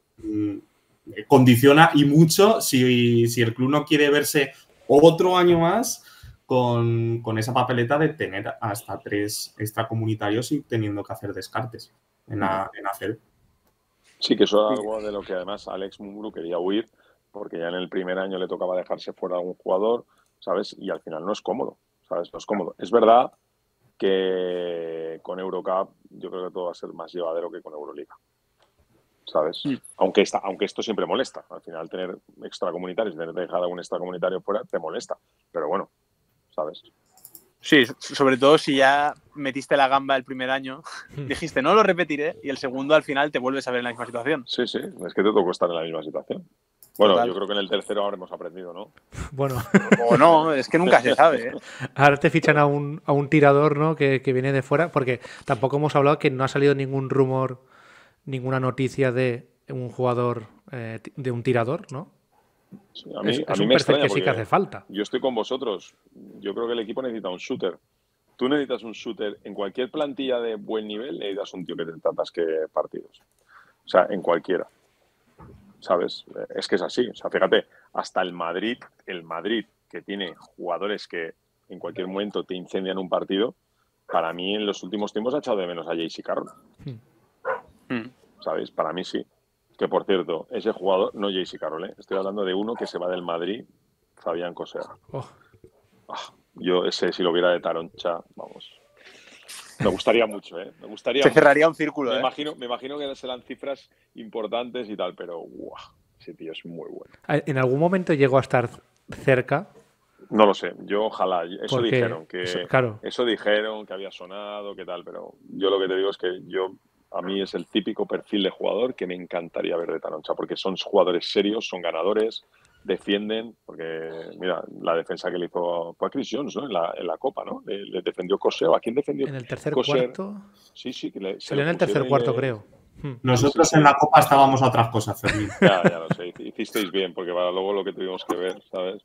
condiciona y mucho si, si el club no quiere verse otro año más con, con esa papeleta de tener hasta tres extracomunitarios y teniendo que hacer descartes en la, en la C E L. Sí, que eso es algo de lo que además Alex Mumbrú quería huir, porque ya en el primer año le tocaba dejarse fuera a algún jugador, ¿sabes? Y al final no es cómodo, ¿sabes? No es cómodo. Es verdad que con Eurocup yo creo que todo va a ser más llevadero que con Euroliga, ¿sabes? Sí. Aunque, esta, aunque esto siempre molesta. Al final tener extracomunitarios, tener que dejar a un extracomunitario fuera, te molesta. Pero bueno, ¿sabes? Sí, sobre todo si ya metiste la gamba el primer año, dijiste no lo repetiré y el segundo al final te vuelves a ver en la misma situación. Sí, sí, es que te tocó estar en la misma situación. Bueno, total. Yo creo que en el tercero habremos aprendido, ¿no? Bueno. O no, es que nunca se sabe, ¿eh? Ahora te fichan a un, a un tirador, ¿no? Que, que viene de fuera, porque tampoco hemos hablado que no ha salido ningún rumor, ninguna noticia de un jugador, eh, de un tirador, ¿no? Sí, a mí, es, a es mí un me perfil extraña que sí que hace falta. Yo estoy con vosotros. Yo creo que el equipo necesita un shooter. Tú necesitas un shooter. En cualquier plantilla de buen nivel necesitas un tío que te atasque partidos. O sea, en cualquiera. ¿Sabes? Es que es así. O sea, fíjate, hasta el Madrid, el Madrid, que tiene jugadores que en cualquier momento te incendian un partido, para mí en los últimos tiempos ha echado de menos a J C Carroll. Hmm. ¿Sabes? Para mí sí. Que, por cierto, ese jugador, no J C Carroll, ¿eh? Estoy hablando de uno que se va del Madrid, Fabián Coser. Oh. Ah, yo ese, si lo viera de Taroncha, vamos. Me gustaría mucho, ¿eh? Me gustaría se mucho. cerraría un círculo, me ¿eh? Imagino, me imagino que serán cifras importantes y tal, pero ¡guau! Ese tío es muy bueno. ¿En algún momento llegó a estar cerca? No lo sé. Yo ojalá. Eso Porque, dijeron. que eso, claro. Eso dijeron, que había sonado, que tal, pero yo lo que te digo es que yo... A mí es el típico perfil de jugador que me encantaría ver de Taroncha, porque son jugadores serios, son ganadores, defienden, porque mira, la defensa que le hizo fue a Chris Jones, ¿no? En la, en la Copa, ¿no? Le, le defendió Coser. ¿A quién defendió? En el tercer Coser? cuarto. Sí, sí. Que le, Salió en el tercer cuarto, le... creo. Nosotros sí, sí, en la Copa estábamos a otras cosas, Fermín. Ya, ya lo sé. Hicisteis bien, porque para luego lo que tuvimos que ver, ¿sabes?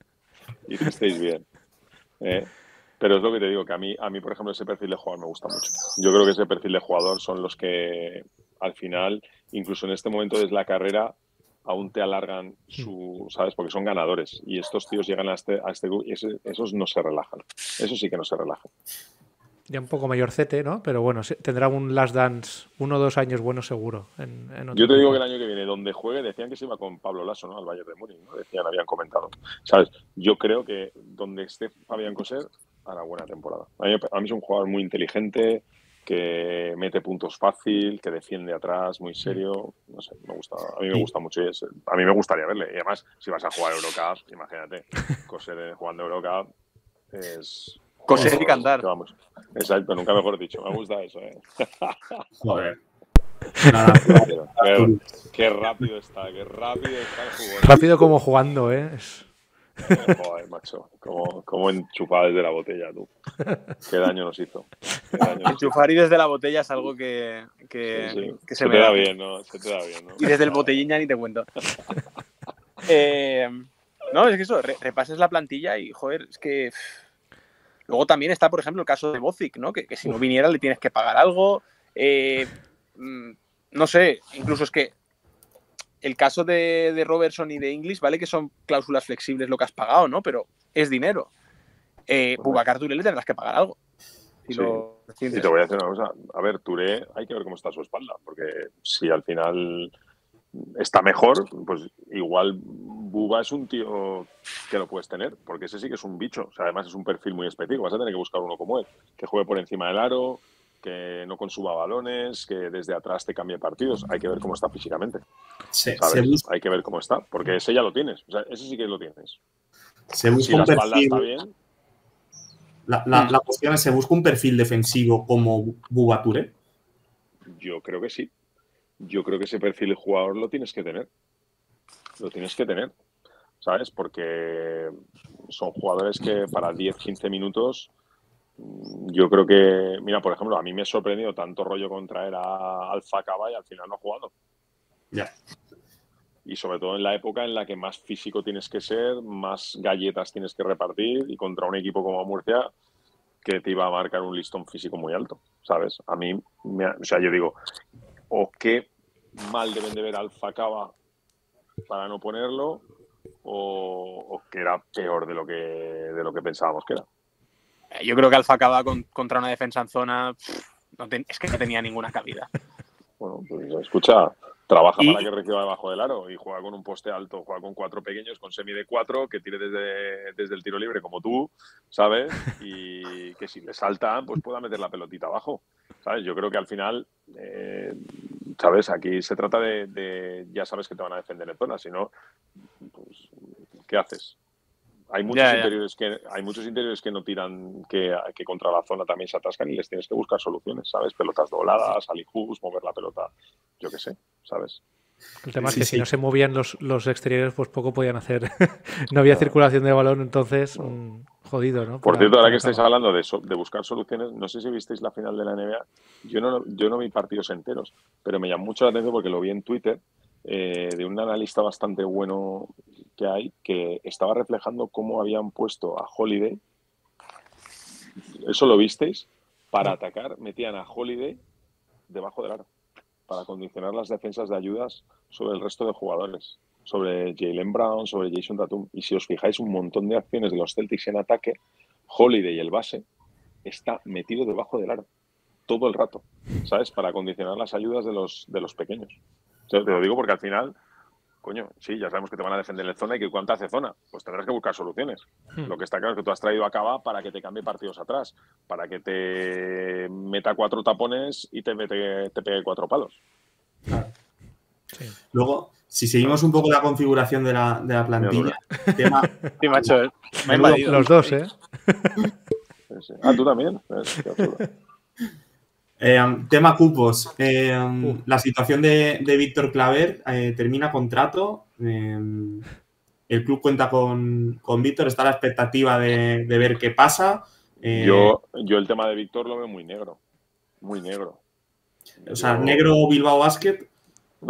y que estéis bien. ¿eh? Pero es lo que te digo, que a mí, a mí, por ejemplo, ese perfil de jugador me gusta mucho. Yo creo que ese perfil de jugador son los que, al final, incluso en este momento de la carrera, aún te alargan su, ¿sabes? Porque son ganadores. Y estos tíos llegan a este, a este y ese, esos no se relajan. Esos sí que no se relajan. Ya un poco mayorcete, ¿no? Pero bueno, tendrá un Last Dance, uno o dos años buenos seguro. En, en otro Yo te digo equipo. que el año que viene, donde juegue, decían que se iba con Pablo Lasso, ¿no? Al Bayern de Múnich, ¿no? Decían, habían comentado. ¿Sabes? Yo creo que donde esté Fabián Coser, hará buena temporada. A mí, a mí es un jugador muy inteligente, que mete puntos fácil, que defiende atrás, muy serio. No sé, me gusta. A mí me gusta mucho y es, a mí me gustaría verle. Y además, si vas a jugar Eurocup, imagínate, Coser jugando Eurocup es... Coser y cantar. Vamos. Exacto, nunca mejor dicho. Me gusta eso, ¿eh? Joder. qué, qué rápido está, qué rápido está el jugador. Rápido como jugando, ¿eh? Es... Eh, joder, macho. Como, como enchufar desde la botella, tú. Qué daño nos hizo. Qué daño nos Enchufar y desde la botella es algo que, que, sí, sí. que se, se me te da da bien, ¿no? Se te da bien, ¿no? Y desde el botellín ya ni te cuento. eh, no, es que eso, re, repases la plantilla y, joder, es que... Luego también está, por ejemplo, el caso de Bozic, ¿no? Que, que si no viniera le tienes que pagar algo. Eh, no sé, incluso es que el caso de, de Robertson y de English, vale que son cláusulas flexibles lo que has pagado, ¿no? Pero es dinero. Eh, Boubacar Touré le tendrás que pagar algo. Si sí. lo y te voy a decir una cosa. A ver, Touré, hay que ver cómo está su espalda. Porque si al final está mejor, pues igual Buba es un tío que lo puedes tener, porque ese sí que es un bicho. O sea, además es un perfil muy específico. Vas a tener que buscar uno como él, que juegue por encima del aro, que no consuma balones, que desde atrás te cambie partidos. Hay que ver cómo está físicamente. Se, ¿sabes? se busca, hay que ver cómo está, porque ese ya lo tienes. O sea, ese sí que lo tienes. Se busca si la un espalda perfil, está bien... La, la, la cuestión es, ¿se busca un perfil defensivo como Bouba Touré? Yo creo que sí. Yo creo que ese perfil de jugador lo tienes que tener. Lo tienes que tener, ¿sabes? Porque son jugadores que para diez, quince minutos, yo creo que... Mira, por ejemplo, a mí me ha sorprendido tanto rollo con traer a Alpha Cava y al final no ha jugado. Ya. Y sobre todo en la época en la que más físico tienes que ser, más galletas tienes que repartir y contra un equipo como Murcia que te iba a marcar un listón físico muy alto, ¿sabes? A mí, me ha, o sea, yo digo, o qué mal deben de ver Alpha Cava para no ponerlo, o, o que era peor de lo que, de lo que pensábamos que era. Yo creo que Alpha Cava con, contra una defensa en zona pff, no ten, es que no tenía ninguna cabida. Bueno, pues escucha, trabaja y... para que reciba debajo del aro y juega con un poste alto, juega con cuatro pequeños, con semi de cuatro, que tire desde, desde el tiro libre como tú, ¿sabes? Y que si le saltan, pues pueda meter la pelotita abajo, ¿sabes? Yo creo que al final, eh, ¿sabes? Aquí se trata de, de, ya sabes que te van a defender en zona, si no, pues, ¿qué haces? Hay muchos, ya, ya. interiores que hay muchos interiores que no tiran, que, que contra la zona también se atascan y les tienes que buscar soluciones, ¿sabes? Pelotas dobladas, alijus, mover la pelota, yo qué sé, ¿sabes? El tema Sí, es que sí. si no se movían los, los exteriores, pues poco podían hacer. No había circulación de balón, entonces mmm, jodido, ¿no? Por Para, cierto, ahora para que estáis acabar. hablando de, so, de buscar soluciones, no sé si visteis la final de la N B A. Yo no, yo no vi partidos enteros, pero me llamó mucho la atención porque lo vi en Twitter eh, de un analista bastante bueno que hay, que estaba reflejando cómo habían puesto a Holiday. ¿Eso lo visteis? Para atacar, metían a Holiday debajo del aro, para condicionar las defensas de ayudas sobre el resto de jugadores, sobre Jaylen Brown, sobre Jason Tatum. Y si os fijáis, un montón de acciones de los Celtics en ataque, Holiday, el base, está metido debajo del aro todo el rato, ¿sabes? Para condicionar las ayudas de los, de los pequeños. O sea, te lo digo porque al final, coño, sí, ya sabemos que te van a defender en zona y que cuánto hace zona, pues tendrás que buscar soluciones. Hmm. Lo que está claro es que tú has traído a Cava para que te cambie partidos atrás, para que te meta cuatro tapones y te, te, te pegue cuatro palos. Claro. Sí. Luego, si seguimos un poco la configuración de la, de la plantilla, tema... Sí, macho, me los, los dos, ¿eh? Sí, sí. Ah, tú también. Eh, tema cupos. Eh, uh. La situación de, de Víctor Claver eh, termina contrato. Eh, el club cuenta con, con Víctor. Está a la expectativa de, de ver qué pasa. Eh, yo, yo el tema de Víctor lo veo muy negro. Muy negro. O sea, yo... negro Bilbao Basket. No,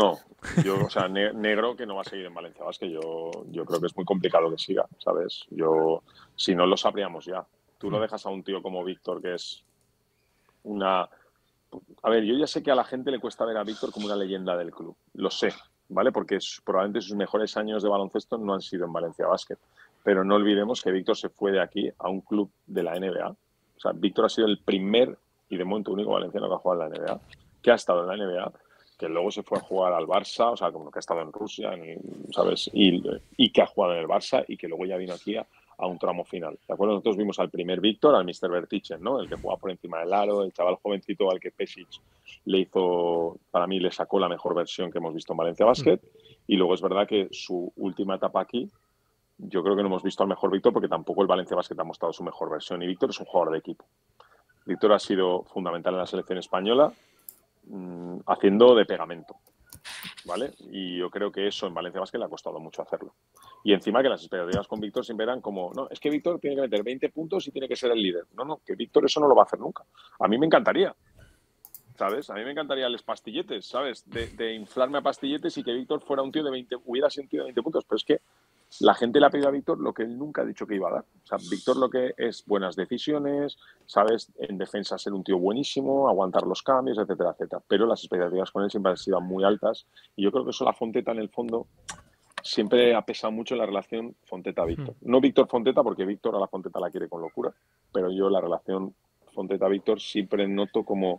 Yo, o sea, ne negro que no va a seguir en Valencia Basket, yo, yo creo que es muy complicado que siga, ¿sabes? Yo, si no lo sabríamos ya. Tú lo dejas a un tío como Víctor, que es una... A ver, yo ya sé que a la gente le cuesta ver a Víctor como una leyenda del club, lo sé, ¿vale? Porque es, probablemente sus mejores años de baloncesto no han sido en Valencia Basket, pero no olvidemos que Víctor se fue de aquí a un club de la N B A. O sea, Víctor ha sido el primer y de momento único valenciano que ha jugado en la N B A, que ha estado en la N B A, que luego se fue a jugar al Barça, o sea, como que ha estado en Rusia, ¿sabes? Y, y que ha jugado en el Barça y que luego ya vino aquí a, a un tramo final. ¿De acuerdo? Nosotros vimos al primer Víctor, al míster Bertichen, ¿no? El que jugaba por encima del aro, el chaval jovencito al que Pesic le hizo, para mí le sacó la mejor versión que hemos visto en Valencia Basket. Y luego es verdad que su última etapa aquí, yo creo que no hemos visto al mejor Víctor porque tampoco el Valencia Basket ha mostrado su mejor versión. Y Víctor es un jugador de equipo. Víctor ha sido fundamental en la selección española, mmm, haciendo de pegamento, ¿vale? Y yo creo que eso en Valencia Basket le ha costado mucho hacerlo. Y encima que las expectativas con Víctor siempre eran como, no, es que Víctor tiene que meter veinte puntos y tiene que ser el líder. No, no, que Víctor eso no lo va a hacer nunca. A mí me encantaría, ¿sabes? A mí me encantaría les pastilletes, ¿sabes? De, de inflarme a pastilletes y que Víctor fuera un tío de veinte, hubiera sido un tío de veinte puntos, pero es que la gente le ha pedido a Víctor lo que él nunca ha dicho que iba a dar. O sea, Víctor lo que es buenas decisiones, ¿sabes? En defensa ser un tío buenísimo, aguantar los cambios, etcétera, etcétera. Pero las expectativas con él siempre han sido muy altas y yo creo que eso la Fonteta en el fondo siempre ha pesado mucho en la relación Fonteta-Víctor. No Víctor-Fonteta porque Víctor a la Fonteta la quiere con locura, pero yo la relación Fonteta-Víctor siempre noto como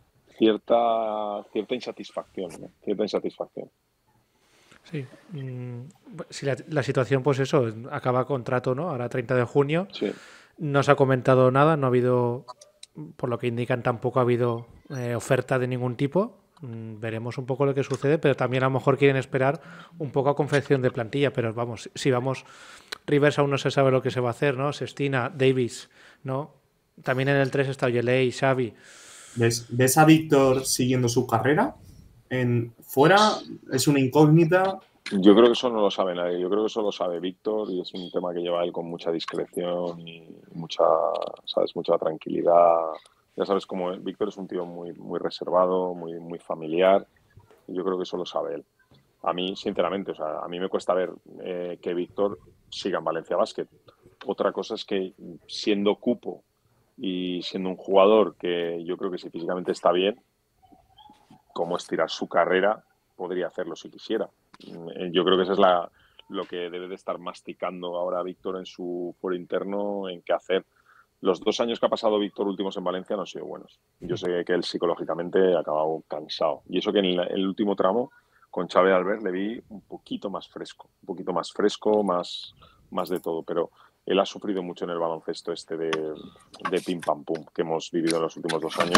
cierta, cierta insatisfacción, ¿no? Cierta insatisfacción. Sí, mm, si la, la situación, pues eso, acaba contrato, ¿no? Ahora treinta de junio. Sí. No se ha comentado nada, no ha habido, por lo que indican, tampoco ha habido eh, oferta de ningún tipo. Mm, veremos un poco lo que sucede, pero también a lo mejor quieren esperar un poco a confección de plantilla. Pero vamos, si vamos, Rivers aún no se sabe lo que se va a hacer, ¿no? Sestina, Davis, ¿no? También en el tres está Ojeley, Xavi. ¿Ves, ¿Ves a Víctor siguiendo su carrera? En, ¿Fuera? ¿Es una incógnita? Yo creo que eso no lo sabe nadie. Yo creo que eso lo sabe Víctor y es un tema que lleva él con mucha discreción y mucha, ¿sabes? Mucha tranquilidad. Ya sabes, como Víctor es un tío muy, muy reservado, muy, muy familiar. Y yo creo que eso lo sabe él. A mí, sinceramente, o sea, a mí me cuesta ver eh, que Víctor siga en Valencia Basket. Otra cosa es que siendo cupo y siendo un jugador que yo creo que si físicamente está bien, cómo estirar su carrera, podría hacerlo si quisiera. Yo creo que eso es la, lo que debe de estar masticando ahora Víctor en su foro interno, en qué hacer. Los dos años que ha pasado Víctor últimos en Valencia no han sido buenos. Yo sé que él psicológicamente ha acabado cansado. Y eso que en el último tramo con Xavi Albert le vi un poquito más fresco, un poquito más fresco, más, más de todo. Pero él ha sufrido mucho en el baloncesto este de, de pim pam pum que hemos vivido en los últimos dos años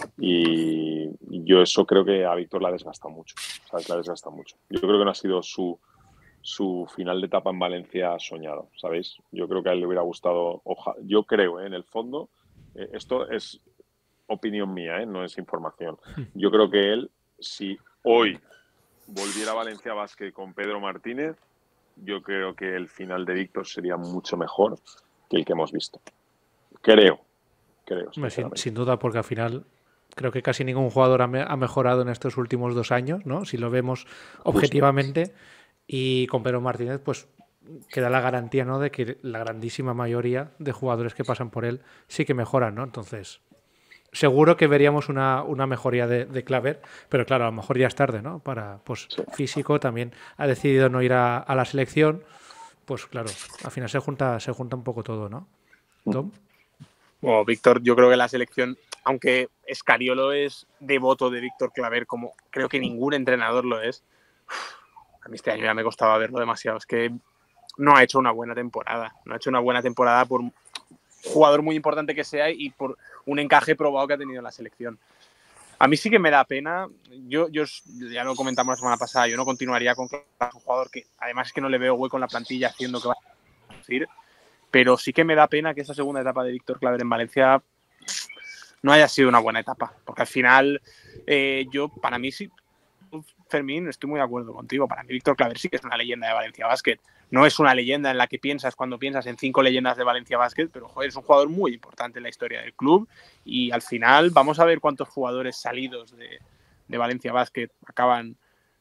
y yo eso creo que a Víctor la desgasta mucho, ¿sabes? La desgasta mucho. Yo creo que no ha sido su, su final de etapa en Valencia soñado, ¿sabéis? Yo creo que a él le hubiera gustado, oja, yo creo, ¿eh? En el fondo, eh, esto es opinión mía, ¿eh? No es información. Yo creo que él, si hoy volviera a Valencia Basket con Pedro Martínez, yo creo que el final de Víctor sería mucho mejor que el que hemos visto. Creo, creo. Sin, sin duda, porque al final creo que casi ningún jugador ha, me, ha mejorado en estos últimos dos años, ¿no? Si lo vemos objetivamente. Justo. Y con Pedro Martínez, pues queda la garantía, ¿no? De que la grandísima mayoría de jugadores que pasan por él sí que mejoran, ¿no? Entonces, seguro que veríamos una, una mejoría de, de Claver, pero claro, a lo mejor ya es tarde, ¿no? Para, pues, sí. Físico, también ha decidido no ir a, a la selección, pues claro, al final se junta, se junta un poco todo, ¿no? ¿Tom? Bueno, Víctor, yo creo que la selección, aunque Scariolo es devoto de Víctor Claver, como creo que ningún entrenador lo es, a mí este año ya me costaba verlo demasiado. Es que no ha hecho una buena temporada, no ha hecho una buena temporada por jugador muy importante que sea y por un encaje probado que ha tenido en la selección. A mí sí que me da pena, yo, yo ya lo comentamos la semana pasada, yo no continuaría con Claver, un jugador que además es que no le veo hueco en la plantilla haciendo que va a decir, pero sí que me da pena que esta segunda etapa de Víctor Claver en Valencia no haya sido una buena etapa, porque al final eh, yo, para mí sí, Fermín, estoy muy de acuerdo contigo, para mí Víctor Claver sí que es una leyenda de Valencia Basket. No es una leyenda en la que piensas cuando piensas en cinco leyendas de Valencia Basket, pero joder, es un jugador muy importante en la historia del club y al final vamos a ver cuántos jugadores salidos de, de Valencia Basket acaban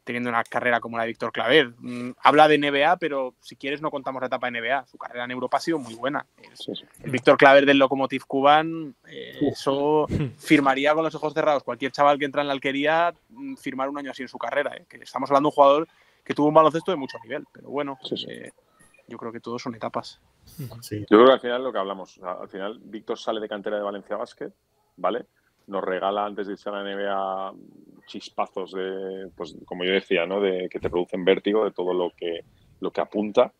teniendo una carrera como la de Víctor Claver. Mm, habla de N B A, pero si quieres no contamos la etapa de N B A. Su carrera en Europa ha sido muy buena. Es, Sí, sí. El Víctor Claver del Lokomotiv Kuban, eh, eso firmaría con los ojos cerrados. Cualquier chaval que entra en la Alquería, mm, firmar un año así en su carrera. ¿eh? Que estamos hablando de un jugador que tuvo un baloncesto de mucho nivel. Pero bueno, Sí, sí. Eh, yo creo que todos son etapas. Sí. Yo creo que al final lo que hablamos, o sea, al final Víctor sale de cantera de Valencia Basket, ¿vale? Nos regala antes de irse a la N B A chispazos de, pues como yo decía, ¿no? De que te producen vértigo de todo lo que, lo que apunta,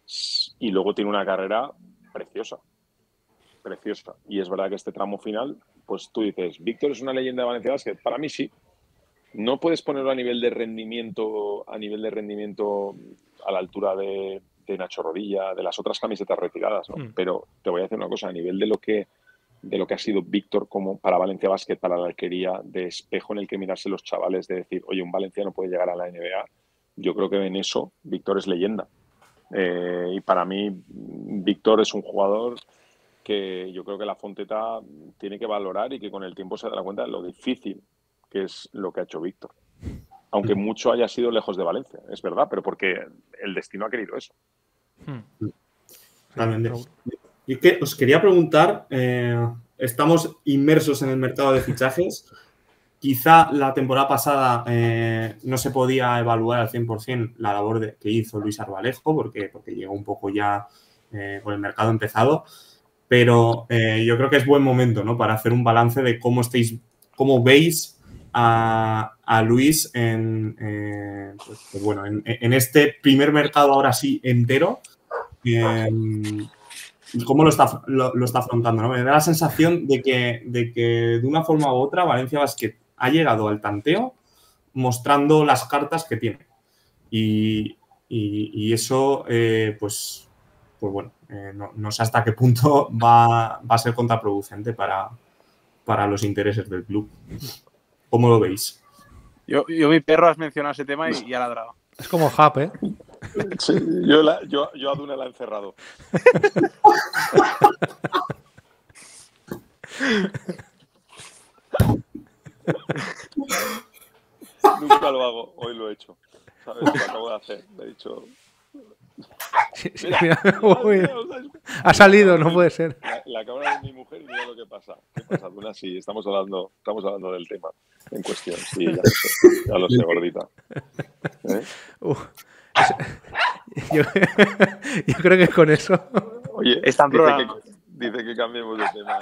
y luego tiene una carrera preciosa, preciosa. Y es verdad que este tramo final, pues tú dices, Víctor es una leyenda de Valencia Basket. Para mí sí. No puedes ponerlo a nivel de rendimiento, a nivel de rendimiento a la altura de, de Nacho Rodilla, de las otras camisetas retiradas, ¿no? Mm. Pero te voy a decir una cosa, a nivel de lo que de lo que ha sido Víctor como para Valencia Basket, para la Alquería, de espejo en el que mirarse los chavales, de decir, oye, un valenciano puede llegar a la N B A, yo creo que en eso Víctor es leyenda. Eh, y para mí, Víctor es un jugador que yo creo que la Fonteta tiene que valorar y que con el tiempo se dará cuenta de lo difícil que es lo que ha hecho Víctor. Aunque mucho haya sido lejos de Valencia, es verdad, pero porque el destino ha querido eso. Hmm. Realmente. Y que os quería preguntar, eh, estamos inmersos en el mercado de fichajes. Quizá la temporada pasada eh, no se podía evaluar al cien por ciento la labor de, que hizo Luis Arbalejo, porque, porque llegó un poco ya eh, con el mercado empezado. Pero eh, yo creo que es buen momento, ¿no? Para hacer un balance de cómo estáis, cómo veis a, a Luis en, eh, pues, pues bueno, en, en este primer mercado ahora sí entero. Eh, ¿Cómo lo está, lo, lo está afrontando? ¿no? Me da la sensación de que, de que de una forma u otra Valencia Basket ha llegado al tanteo mostrando las cartas que tiene. Y, y, y eso, eh, pues, pues bueno, eh, no, no sé hasta qué punto va, va a ser contraproducente para, para los intereses del club. ¿Cómo lo veis? Yo, yo mi perro has mencionado ese tema y, y ha ladrado. Es como Hub, ¿eh? Sí, yo, la, yo, yo a Duna la he encerrado. Nunca lo hago, hoy lo he hecho. ¿Sabes? Lo acabo de hacer. Le he dicho. Sí, sí, Mira, mira. mira, Uy, mira, o sea, es- ha salido, no puede ser. La, la cámara de mi mujer y mira lo que pasa. ¿Qué pasa, Duna? Sí, estamos hablando, estamos hablando del tema en cuestión. Sí, ya lo sé, ya lo sé, gordita. ¿Eh? Uf. Es- yo, yo creo que con eso. Oye, Están dice que, programados. dice que cambiemos de tema.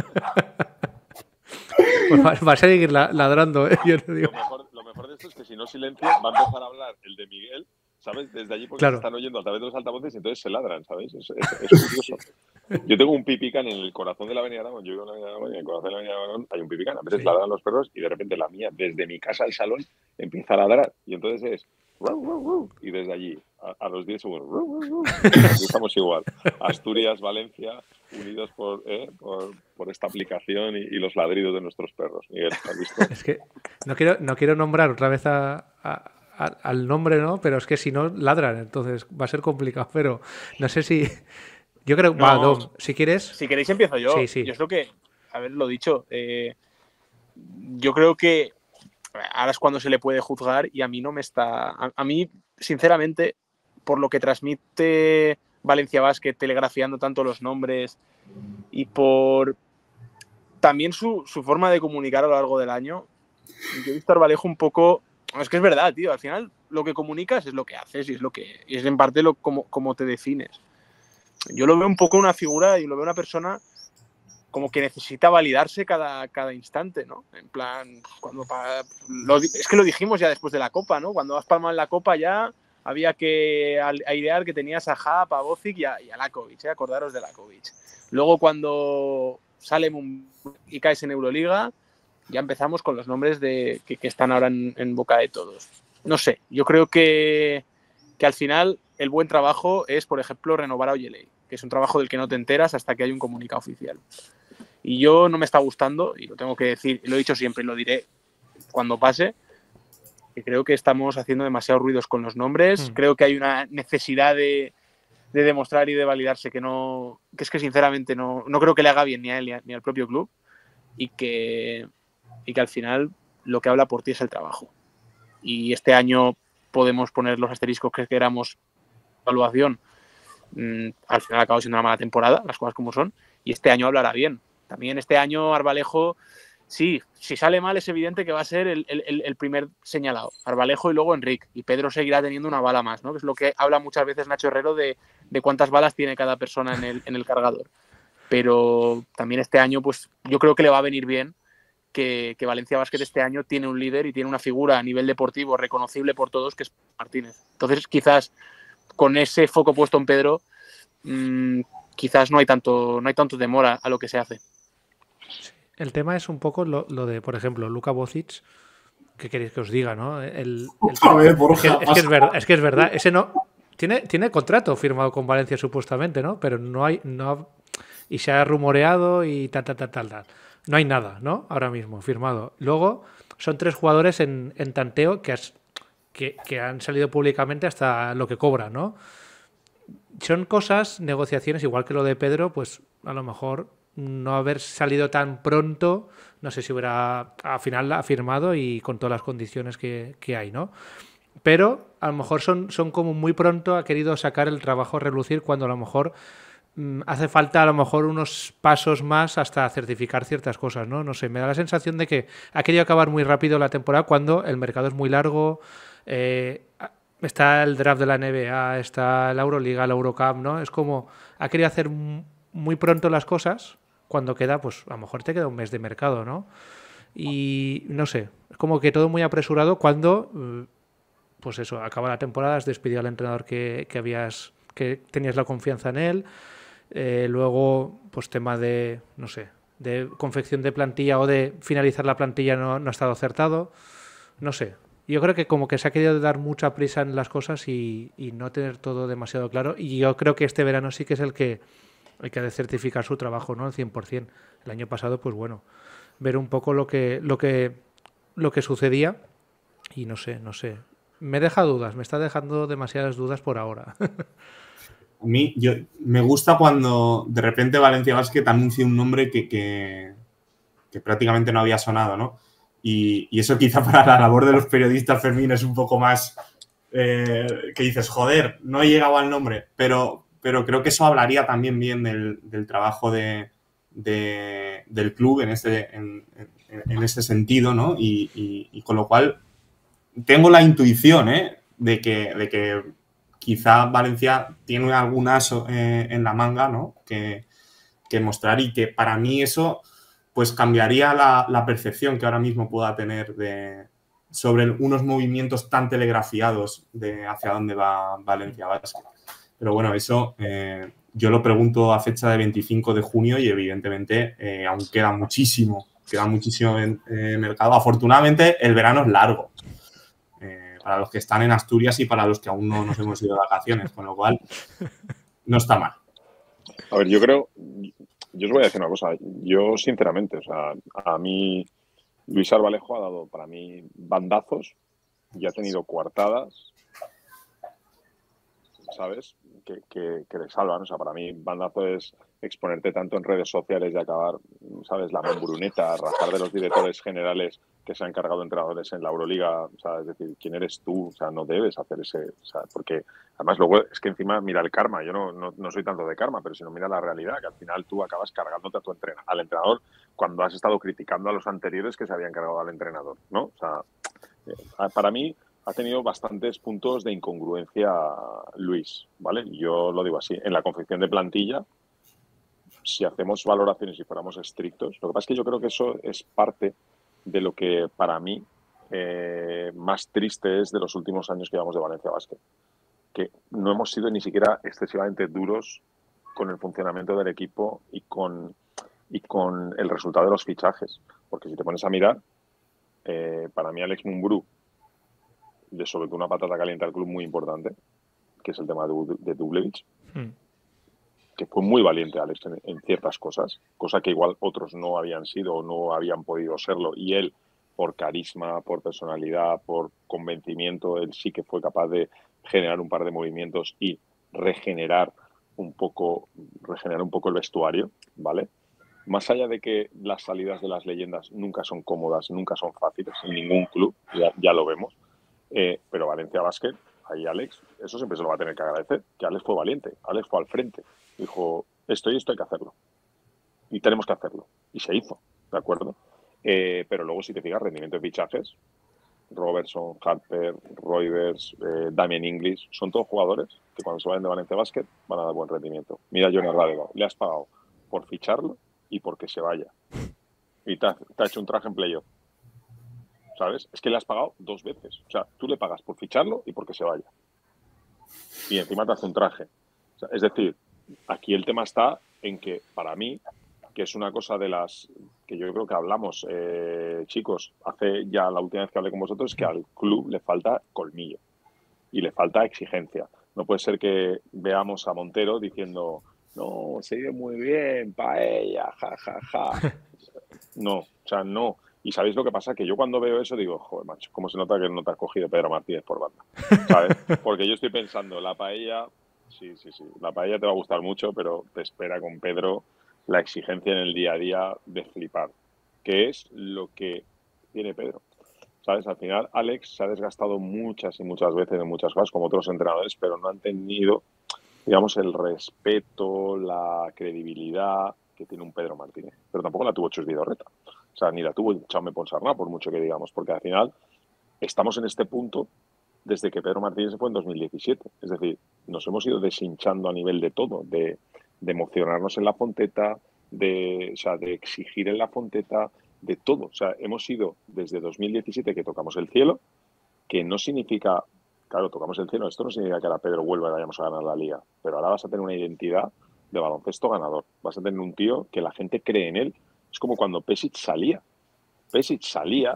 Pues va, va a seguir la- ladrando, ¿eh? Yo te digo. Lo mejor, lo mejor de esto es que si no silencio, va a empezar a hablar el de Miguel, ¿sabes? Desde allí porque Claro. se están oyendo a través de los altavoces y entonces se ladran, ¿sabes? Es, es, es curioso. Yo tengo un pipicán en el corazón de la Avenida Aragón. Yo vivo en la Avenida Aragón y en el corazón de la Avenida Aragón hay un pipicán. A veces Sí. ladran los perros y de repente la mía, desde mi casa al salón, empieza a ladrar. Y entonces es... "Ruh, ruh, ruh", y desde allí, a, a los diez segundos... "Ruh, ruh, ruh". Aquí estamos igual. Asturias, Valencia, unidos por, eh, por, por esta aplicación y, y los ladridos de nuestros perros. Miguel, ¿has visto? Es que no quiero, no quiero nombrar otra vez a, a- a- al nombre, ¿no? Pero es que si no, ladran, entonces va a ser complicado. Pero no sé si. Yo creo. No, Va, Dom, si quieres. Si queréis empiezo yo. Sí, sí. Yo es lo que, haberlo dicho, eh, yo creo que ahora es cuando se le puede juzgar y a mí no me está... A, a mí, sinceramente, por lo que transmite Valencia Basket, telegrafiando tanto los nombres y por también su, su forma de comunicar a lo largo del año, yo he visto a Arbalejo un poco... Es que es verdad, tío, al final lo que comunicas es lo que haces y es, lo que, y es en parte lo, como, como te defines. Yo lo veo un poco una figura y lo veo una persona como que necesita validarse cada, cada instante, ¿no? En plan, cuando pa, lo, es que lo dijimos ya después de la Copa, ¿no? Cuando has palmado en la Copa ya había que airear que tenías a Hub, a Bozic y a, y a Lakovic, ¿eh? Acordaros de Lakovic. Luego cuando sale y caes en Euroliga, ya empezamos con los nombres de, que, que están ahora en, en boca de todos. No sé, yo creo que, que al final el buen trabajo es, por ejemplo, renovar a Oyelei, que es un trabajo del que no te enteras hasta que hay un comunicado oficial. Y yo no me está gustando, y lo tengo que decir, lo he dicho siempre y lo diré cuando pase, que creo que estamos haciendo demasiados ruidos con los nombres. Mm. Creo que hay una necesidad de, de demostrar y de validarse que no, que es que sinceramente no, no creo que le haga bien ni a él ni, a, ni al propio club, y que, y que al final lo que habla por ti es el trabajo. Y este año podemos poner los asteriscos que queramos evaluación, mmm, al final ha acabado siendo una mala temporada, las cosas como son, y este año hablará bien. También este año Arbalejo, sí, si sale mal es evidente que va a ser el, el, el primer señalado, Arbalejo y luego Enric, y Pedro seguirá teniendo una bala más, ¿no? Que es lo que habla muchas veces Nacho Herrero de, de cuántas balas tiene cada persona en el, en el cargador. Pero también este año, pues yo creo que le va a venir bien que, que Valencia Basket este año tiene un líder y tiene una figura a nivel deportivo reconocible por todos, que es Martínez. Entonces, quizás con ese foco puesto en Pedro, mmm, quizás no hay tanto, no hay tanto temor a, a lo que se hace. El tema es un poco lo, lo de, por ejemplo, Luka Bocic. ¿Qué queréis que os diga, no? El, el, a ver, Borja, es, que, es, que es, verdad, es que es verdad. Ese no tiene, tiene contrato firmado con Valencia supuestamente, ¿no? Pero no hay, no y se ha rumoreado y tal, tal, tal, tal, tal. No hay nada, ¿no? Ahora mismo firmado. Luego son tres jugadores en, en tanteo que, has, que, que han salido públicamente hasta lo que cobran, ¿no? Son cosas, negociaciones, igual que lo de Pedro, pues a lo mejor no haber salido tan pronto, no sé si hubiera al final ha firmado y con todas las condiciones que, que hay, ¿no? Pero a lo mejor son, son como muy pronto, ha querido sacar el trabajo a relucir cuando a lo mejor mmm, hace falta a lo mejor unos pasos más hasta certificar ciertas cosas, ¿no? No sé, me da la sensación de que ha querido acabar muy rápido la temporada cuando el mercado es muy largo, eh, está el draft de la N B A, está la Euroliga, la Eurocup, ¿no? Es como, ha querido hacer muy pronto las cosas cuando queda, pues a lo mejor te queda un mes de mercado, ¿no? Y no sé, es como que todo muy apresurado cuando, pues eso, acaba la temporada, has despedido al entrenador que, que habías, que tenías la confianza en él, eh, luego, pues tema de, no sé, de confección de plantilla o de finalizar la plantilla no, no ha estado acertado, no sé. Yo creo que como que se ha querido dar mucha prisa en las cosas y, y no tener todo demasiado claro, y yo creo que este verano sí que es el que hay que certificar su trabajo, ¿no? Al cien por ciento. El año pasado, pues bueno, ver un poco lo que, lo que, lo que sucedía y no sé, no sé. Me deja dudas, me está dejando demasiadas dudas por ahora. A mí, yo, me gusta cuando de repente Valencia Basket anuncia un nombre que, que, que prácticamente no había sonado, ¿no? Y, y eso quizá para la labor de los periodistas, Fermín, es un poco más eh, que dices, joder, no he llegado al nombre, pero... pero creo que eso hablaría también bien del, del trabajo de, de, del club en este, en, en, en este sentido, ¿no? Y, y, y con lo cual tengo la intuición, ¿eh? de, que, de que quizá Valencia tiene algún aso eh, en la manga, ¿no? que, que mostrar y que para mí eso pues cambiaría la, la percepción que ahora mismo pueda tener de, sobre unos movimientos tan telegrafiados de hacia dónde va Valencia Basket. Pero bueno, eso eh, yo lo pregunto a fecha de veinticinco de junio y evidentemente eh, aún queda muchísimo, queda muchísimo en eh, mercado. Afortunadamente el verano es largo eh, para los que están en Asturias y para los que aún no nos hemos ido de vacaciones, con lo cual no está mal. A ver, yo creo, yo os voy a decir una cosa, yo sinceramente, o sea, a mí Luis Arbalejo ha dado para mí bandazos y ha tenido coartadas, ¿sabes? Que, que, que le salvan. O sea, para mí, bandazo es exponerte tanto en redes sociales y acabar, ¿sabes? La membruneta, rajar de los directores generales que se han cargado de entrenadores en la Euroliga. O sea, es decir, ¿quién eres tú? O sea, no debes hacer ese... O sea, porque además luego es que encima mira el karma. Yo no, no, no soy tanto de karma, pero si no mira la realidad, que al final tú acabas cargándote a tu entrena, al entrenador cuando has estado criticando a los anteriores que se habían cargado al entrenador, ¿no? O sea, para mí... ha tenido bastantes puntos de incongruencia Luis, ¿vale? Yo lo digo así. En la confección de plantilla, si hacemos valoraciones y fuéramos estrictos, lo que pasa es que yo creo que eso es parte de lo que para mí eh, más triste es de los últimos años que llevamos de Valencia Basket. Que no hemos sido ni siquiera excesivamente duros con el funcionamiento del equipo y con, y con el resultado de los fichajes. Porque si te pones a mirar, eh, para mí Alex Mumbrú le soltó una patata caliente al club muy importante, que es el tema de, de Dublevich, mm. que fue muy valiente Alex en, en ciertas cosas, cosa que igual otros no habían sido o no habían podido serlo, y él, por carisma, por personalidad, por convencimiento, él sí que fue capaz de generar un par de movimientos y regenerar un poco, regenerar un poco el vestuario, ¿vale? Más allá de que las salidas de las leyendas nunca son cómodas, nunca son fáciles en ningún club, ya, ya lo vemos. Eh, pero Valencia Basket, ahí Alex, eso siempre se lo va a tener que agradecer, que Alex fue valiente, Alex fue al frente, dijo, esto y esto hay que hacerlo. Y tenemos que hacerlo. Y se hizo, ¿de acuerdo? Eh, pero luego, si te fijas, rendimiento de fichajes, Robertson, Harper, Roivers, eh, Damien Inglis, son todos jugadores que cuando se vayan de Valencia Basket van a dar buen rendimiento. Mira a Johnny Radego, le has pagado por ficharlo y porque se vaya. Y te ha, te ha hecho un traje en playoff. ¿Sabes? Es que le has pagado dos veces. O sea, tú le pagas por ficharlo y porque se vaya. Y encima te hace un traje. O sea, es decir, aquí el tema está en que, para mí, que es una cosa de las que yo creo que hablamos, eh, chicos, hace ya la última vez que hablé con vosotros, es que al club le falta colmillo y le falta exigencia. No puede ser que veamos a Montero diciendo, no, se vive muy bien, paella, ja, ja, ja. No, o sea, no. Y ¿sabéis lo que pasa? Que yo cuando veo eso digo, joder, macho, cómo se nota que no te has cogido Pedro Martínez por banda, ¿sabes? Porque yo estoy pensando, la paella, sí, sí, sí, la paella te va a gustar mucho, pero te espera con Pedro la exigencia en el día a día de flipar, que es lo que tiene Pedro. ¿Sabes? Al final, Alex se ha desgastado muchas y muchas veces en muchas cosas, como otros entrenadores, pero no han tenido, digamos, el respeto, la credibilidad que tiene un Pedro Martínez. Pero tampoco la tuvo Chus Vidorreta. O sea, ni la tuvo Jaume Ponsarnau, por mucho que digamos, porque al final estamos en este punto desde que Pedro Martínez se fue en dos mil diecisiete. Es decir, nos hemos ido deshinchando a nivel de todo, de, de emocionarnos en la Fonteta, de, o sea, de exigir en la Fonteta, de todo. O sea, hemos ido desde dos mil diecisiete que tocamos el cielo, que no significa, claro, tocamos el cielo, esto no significa que ahora Pedro vuelva y vayamos a ganar la liga, pero ahora vas a tener una identidad de baloncesto ganador. Vas a tener un tío que la gente cree en él. Es como cuando Pešić salía. Pešić salía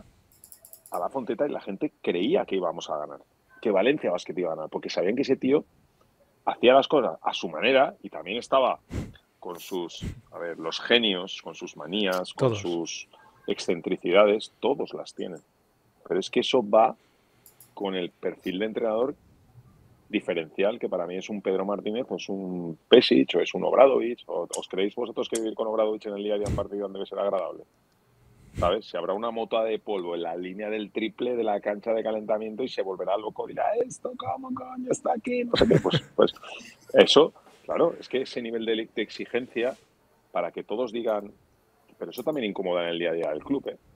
a la Fonteta y la gente creía que íbamos a ganar, que Valencia Basket iba a ganar, porque sabían que ese tío hacía las cosas a su manera y también estaba con sus, a ver, los genios, con sus manías, con Todos. sus excentricidades, todos las tienen. Pero es que eso va con el perfil de entrenador diferencial, que para mí es un Pedro Martínez, pues un Pešić o es un Obradović. ¿O os creéis vosotros que vivir con Obradović en el día a día un partido debe ser agradable? ¿Sabes? Se habrá una mota de polvo en la línea del triple de la cancha de calentamiento y se volverá loco. Dirá, esto, ¿cómo coño está aquí? No sé qué. Pues, pues eso, claro, es que ese nivel de, de exigencia para que todos digan, pero eso también incomoda en el día a día del club, ¿eh?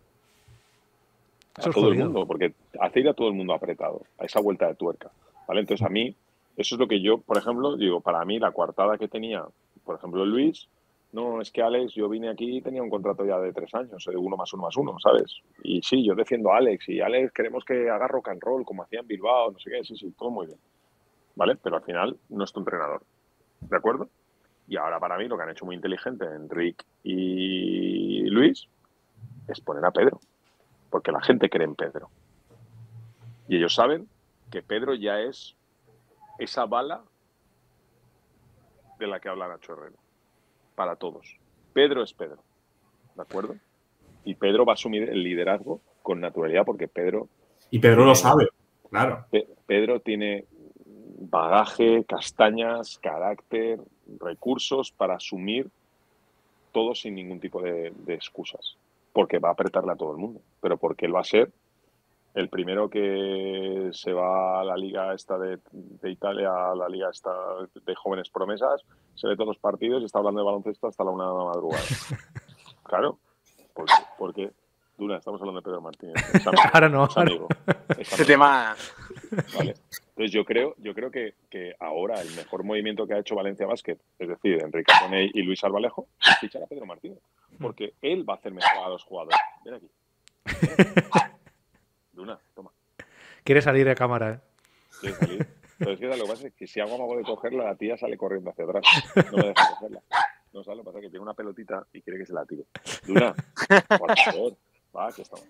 A Eso es todo jodido. el mundo, porque hace ir a todo el mundo apretado, a esa vuelta de tuerca, ¿vale? Entonces a mí, eso es lo que yo, por ejemplo, digo, para mí la coartada que tenía, por ejemplo, Luis, no, es que Alex, yo vine aquí y tenía un contrato ya de tres años, de uno más uno más uno, ¿sabes? Y sí, yo defiendo a Alex, y Alex queremos que haga rock and roll, como hacía en Bilbao, no sé qué, sí, sí, todo muy bien, ¿vale? Pero al final no es tu entrenador, ¿de acuerdo? Y ahora para mí lo que han hecho muy inteligente Enric y Luis es poner a Pedro, porque la gente cree en Pedro. Y ellos saben que Pedro ya es esa bala de la que habla Nacho Herrero. Para todos. Pedro es Pedro. ¿De acuerdo? Y Pedro va a asumir el liderazgo con naturalidad porque Pedro... Y Pedro lo sabe, claro. Pe- Pedro tiene bagaje, castañas, carácter, recursos para asumir todo sin ningún tipo de, de excusas. Porque va a apretarle a todo el mundo. Pero porque él va a ser el primero que se va a la liga esta de, de Italia, a la liga esta de jóvenes promesas, se ve todos los partidos y está hablando de baloncesto hasta la una de la madrugada. Claro, porque, porque Duna, estamos hablando de Pedro Martínez. Es amigo, Ahora no, es ahora. amigo, es Este amigo, tema, ¿vale? Entonces yo creo, yo creo que, que ahora el mejor movimiento que ha hecho Valencia Basket, es decir, Enrique Arconell y Luis Albalejo, es fichar a Pedro Martínez. Porque él va a hacer mejor a los jugadores. Ven aquí. Ven aquí. Duna, toma. Quiere salir de cámara, ¿eh? ¿Quieres salir? Pero es que lo que pasa es que si hago amago de cogerla, la tía sale corriendo hacia atrás. No me deja cogerla. No sabes lo que pasa, es que tiene una pelotita y quiere que se la tire. Duna, por favor. Va, aquí estamos.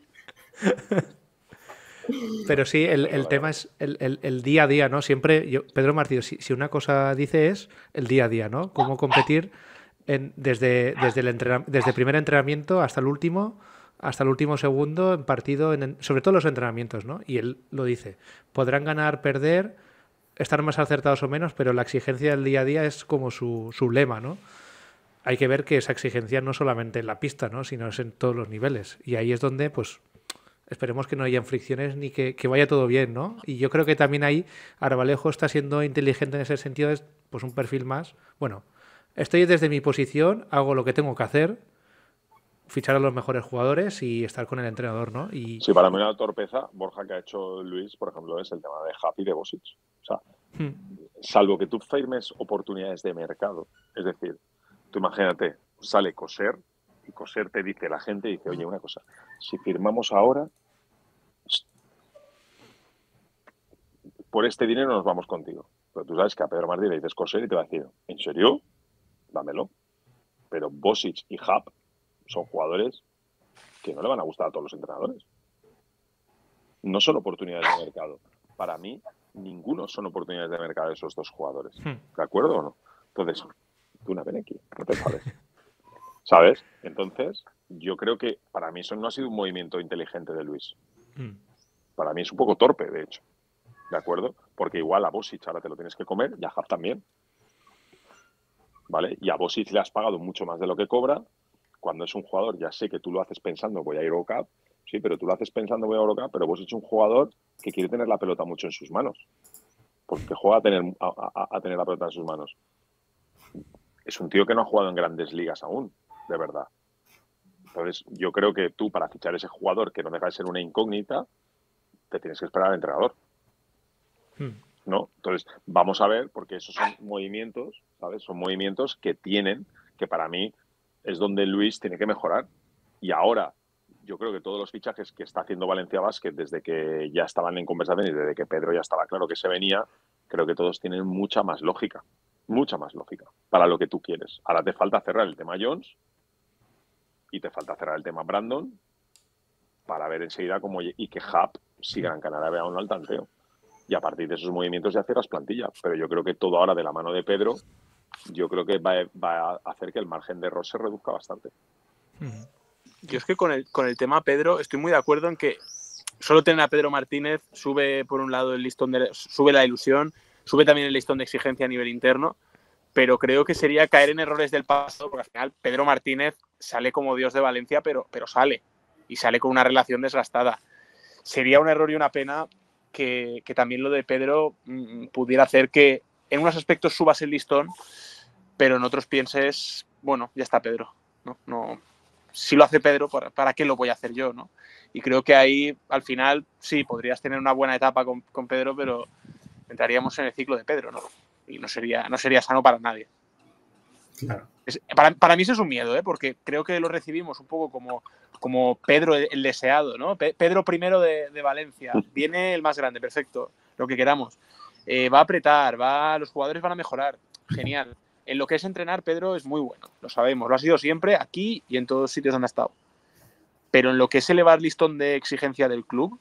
Pero sí, el, el tema es el, el- el día a día, ¿no? Siempre, yo, Pedro Martínez, si, si una cosa dice es el día a día, ¿no? Cómo competir en- desde, desde, el entrena- desde el primer entrenamiento hasta el último, hasta el último segundo en partido, en, en- sobre todo los entrenamientos, ¿no? Y él lo dice, podrán ganar, perder, estar más acertados o menos, pero la exigencia del día a día es como su, su lema, ¿no? Hay que ver que esa exigencia no solamente en la pista, ¿no? Sino es en todos los niveles. Y ahí es donde, pues, esperemos que no hayan fricciones ni que, que vaya todo bien, ¿no? Y yo creo que también ahí Arbalejo está siendo inteligente en ese sentido, es pues un perfil más, bueno, estoy desde mi posición, hago lo que tengo que hacer, fichar a los mejores jugadores y estar con el entrenador, ¿no? Y, sí, para mí una torpeza, Borja, que ha hecho Luis, por ejemplo, es el tema de Happy de Bosic. O sea, hmm. salvo que tú firmes oportunidades de mercado, es decir, tú imagínate, sale Coser y Coser te dice, la gente dice, oye, una cosa, si firmamos ahora, por este dinero nos vamos contigo. Pero tú sabes que a Pedro Martínez le dices Coser y te va a decir, ¿en serio? Dámelo. Pero Bosic y Hub son jugadores que no le van a gustar a todos los entrenadores. No son oportunidades de mercado. Para mí, ninguno son oportunidades de mercado de esos dos jugadores. ¿De acuerdo o no? Entonces, tú una ven aquí, no te sabes. ¿Sabes? Entonces, yo creo que para mí eso no ha sido un movimiento inteligente de Luis. Para mí es un poco torpe, de hecho. ¿De acuerdo? Porque igual a Bosic ahora te lo tienes que comer y a Hub también. ¿Vale? Y a Bosic le has pagado mucho más de lo que cobra. Cuando es un jugador, ya sé que tú lo haces pensando voy a Eurocup, sí, pero tú lo haces pensando voy a Eurocup, pero vos has hecho un jugador que quiere tener la pelota mucho en sus manos, porque juega a tener, a, a, a tener la pelota en sus manos. Es un tío que no ha jugado en grandes ligas aún, de verdad. Entonces, yo creo que tú, para fichar ese jugador que no deja de ser una incógnita, te tienes que esperar al entrenador. Hmm. ¿No? Entonces, vamos a ver, porque esos son movimientos, ¿sabes? Son movimientos que tienen, que para mí es donde Luis tiene que mejorar. Y ahora, yo creo que todos los fichajes que está haciendo Valencia Basket, desde que ya estaban en conversación y desde que Pedro ya estaba claro que se venía, creo que todos tienen mucha más lógica. Mucha más lógica para lo que tú quieres. Ahora te falta cerrar el tema Jones y te falta cerrar el tema Brandon para ver enseguida cómo... Y que Hub siga en Canadá vea uno al tanteo. Y a partir de esos movimientos ya cerras plantilla. Pero yo creo que todo ahora de la mano de Pedro... yo creo que va, va a hacer que el margen de error se reduzca bastante. Yo es que con el, con el tema Pedro estoy muy de acuerdo en que solo tener a Pedro Martínez sube por un lado el listón de, sube la ilusión, sube también el listón de exigencia a nivel interno, pero creo que sería caer en errores del pasado, porque al final Pedro Martínez sale como Dios de Valencia, pero, pero sale, y sale con una relación desgastada. Sería un error y una pena que, que también lo de Pedro mmm, pudiera hacer que en unos aspectos subas el listón, pero en otros pienses, bueno, ya está Pedro. No, no, si lo hace Pedro, ¿para, ¿para qué lo voy a hacer yo? ¿No? Y creo que ahí, al final, sí, podrías tener una buena etapa con, con Pedro, pero entraríamos en el ciclo de Pedro, ¿no? Y no sería, no sería sano para nadie. Claro. Es, para, para mí eso es un miedo, ¿eh? Porque creo que lo recibimos un poco como, como Pedro el, el deseado, ¿no? Pe- Pedro primero de, de Valencia. Viene el más grande, perfecto, lo que queramos. Eh, va a apretar, va, los jugadores van a mejorar. Genial. En lo que es entrenar, Pedro es muy bueno, lo sabemos, lo ha sido siempre aquí y en todos los sitios donde ha estado. Pero en lo que es elevar listón de exigencia del club,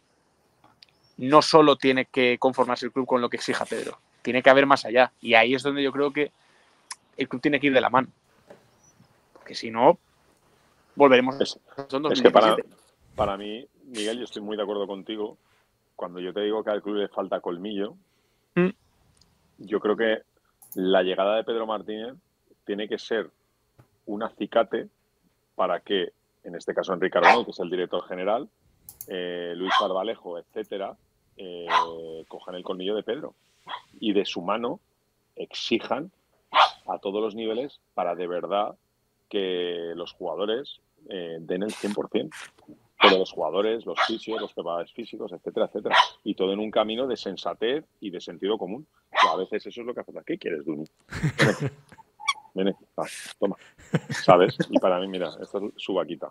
no solo tiene que conformarse el club con lo que exija Pedro, tiene que haber más allá. Y ahí es donde yo creo que el club tiene que ir de la mano. Porque si no, volveremos. Es, son es que para, para mí, Miguel, yo estoy muy de acuerdo contigo. Cuando yo te digo que al club le falta colmillo, ¿Mm? yo creo que la llegada de Pedro Martínez tiene que ser un acicate para que, en este caso Enrique Arnau, que es el director general, eh, Luis Arbalejo, etcétera, eh, cojan el colmillo de Pedro y de su mano exijan a todos los niveles para de verdad que los jugadores eh, den el cien por ciento. Pero los jugadores, los fisios, los preparadores físicos, etcétera, etcétera. Y todo en un camino de sensatez y de sentido común. Que a veces eso es lo que hace. ¿Qué quieres, Duni? Ven, ven, va, toma. ¿Sabes? Y para mí, mira, esta es su vaquita.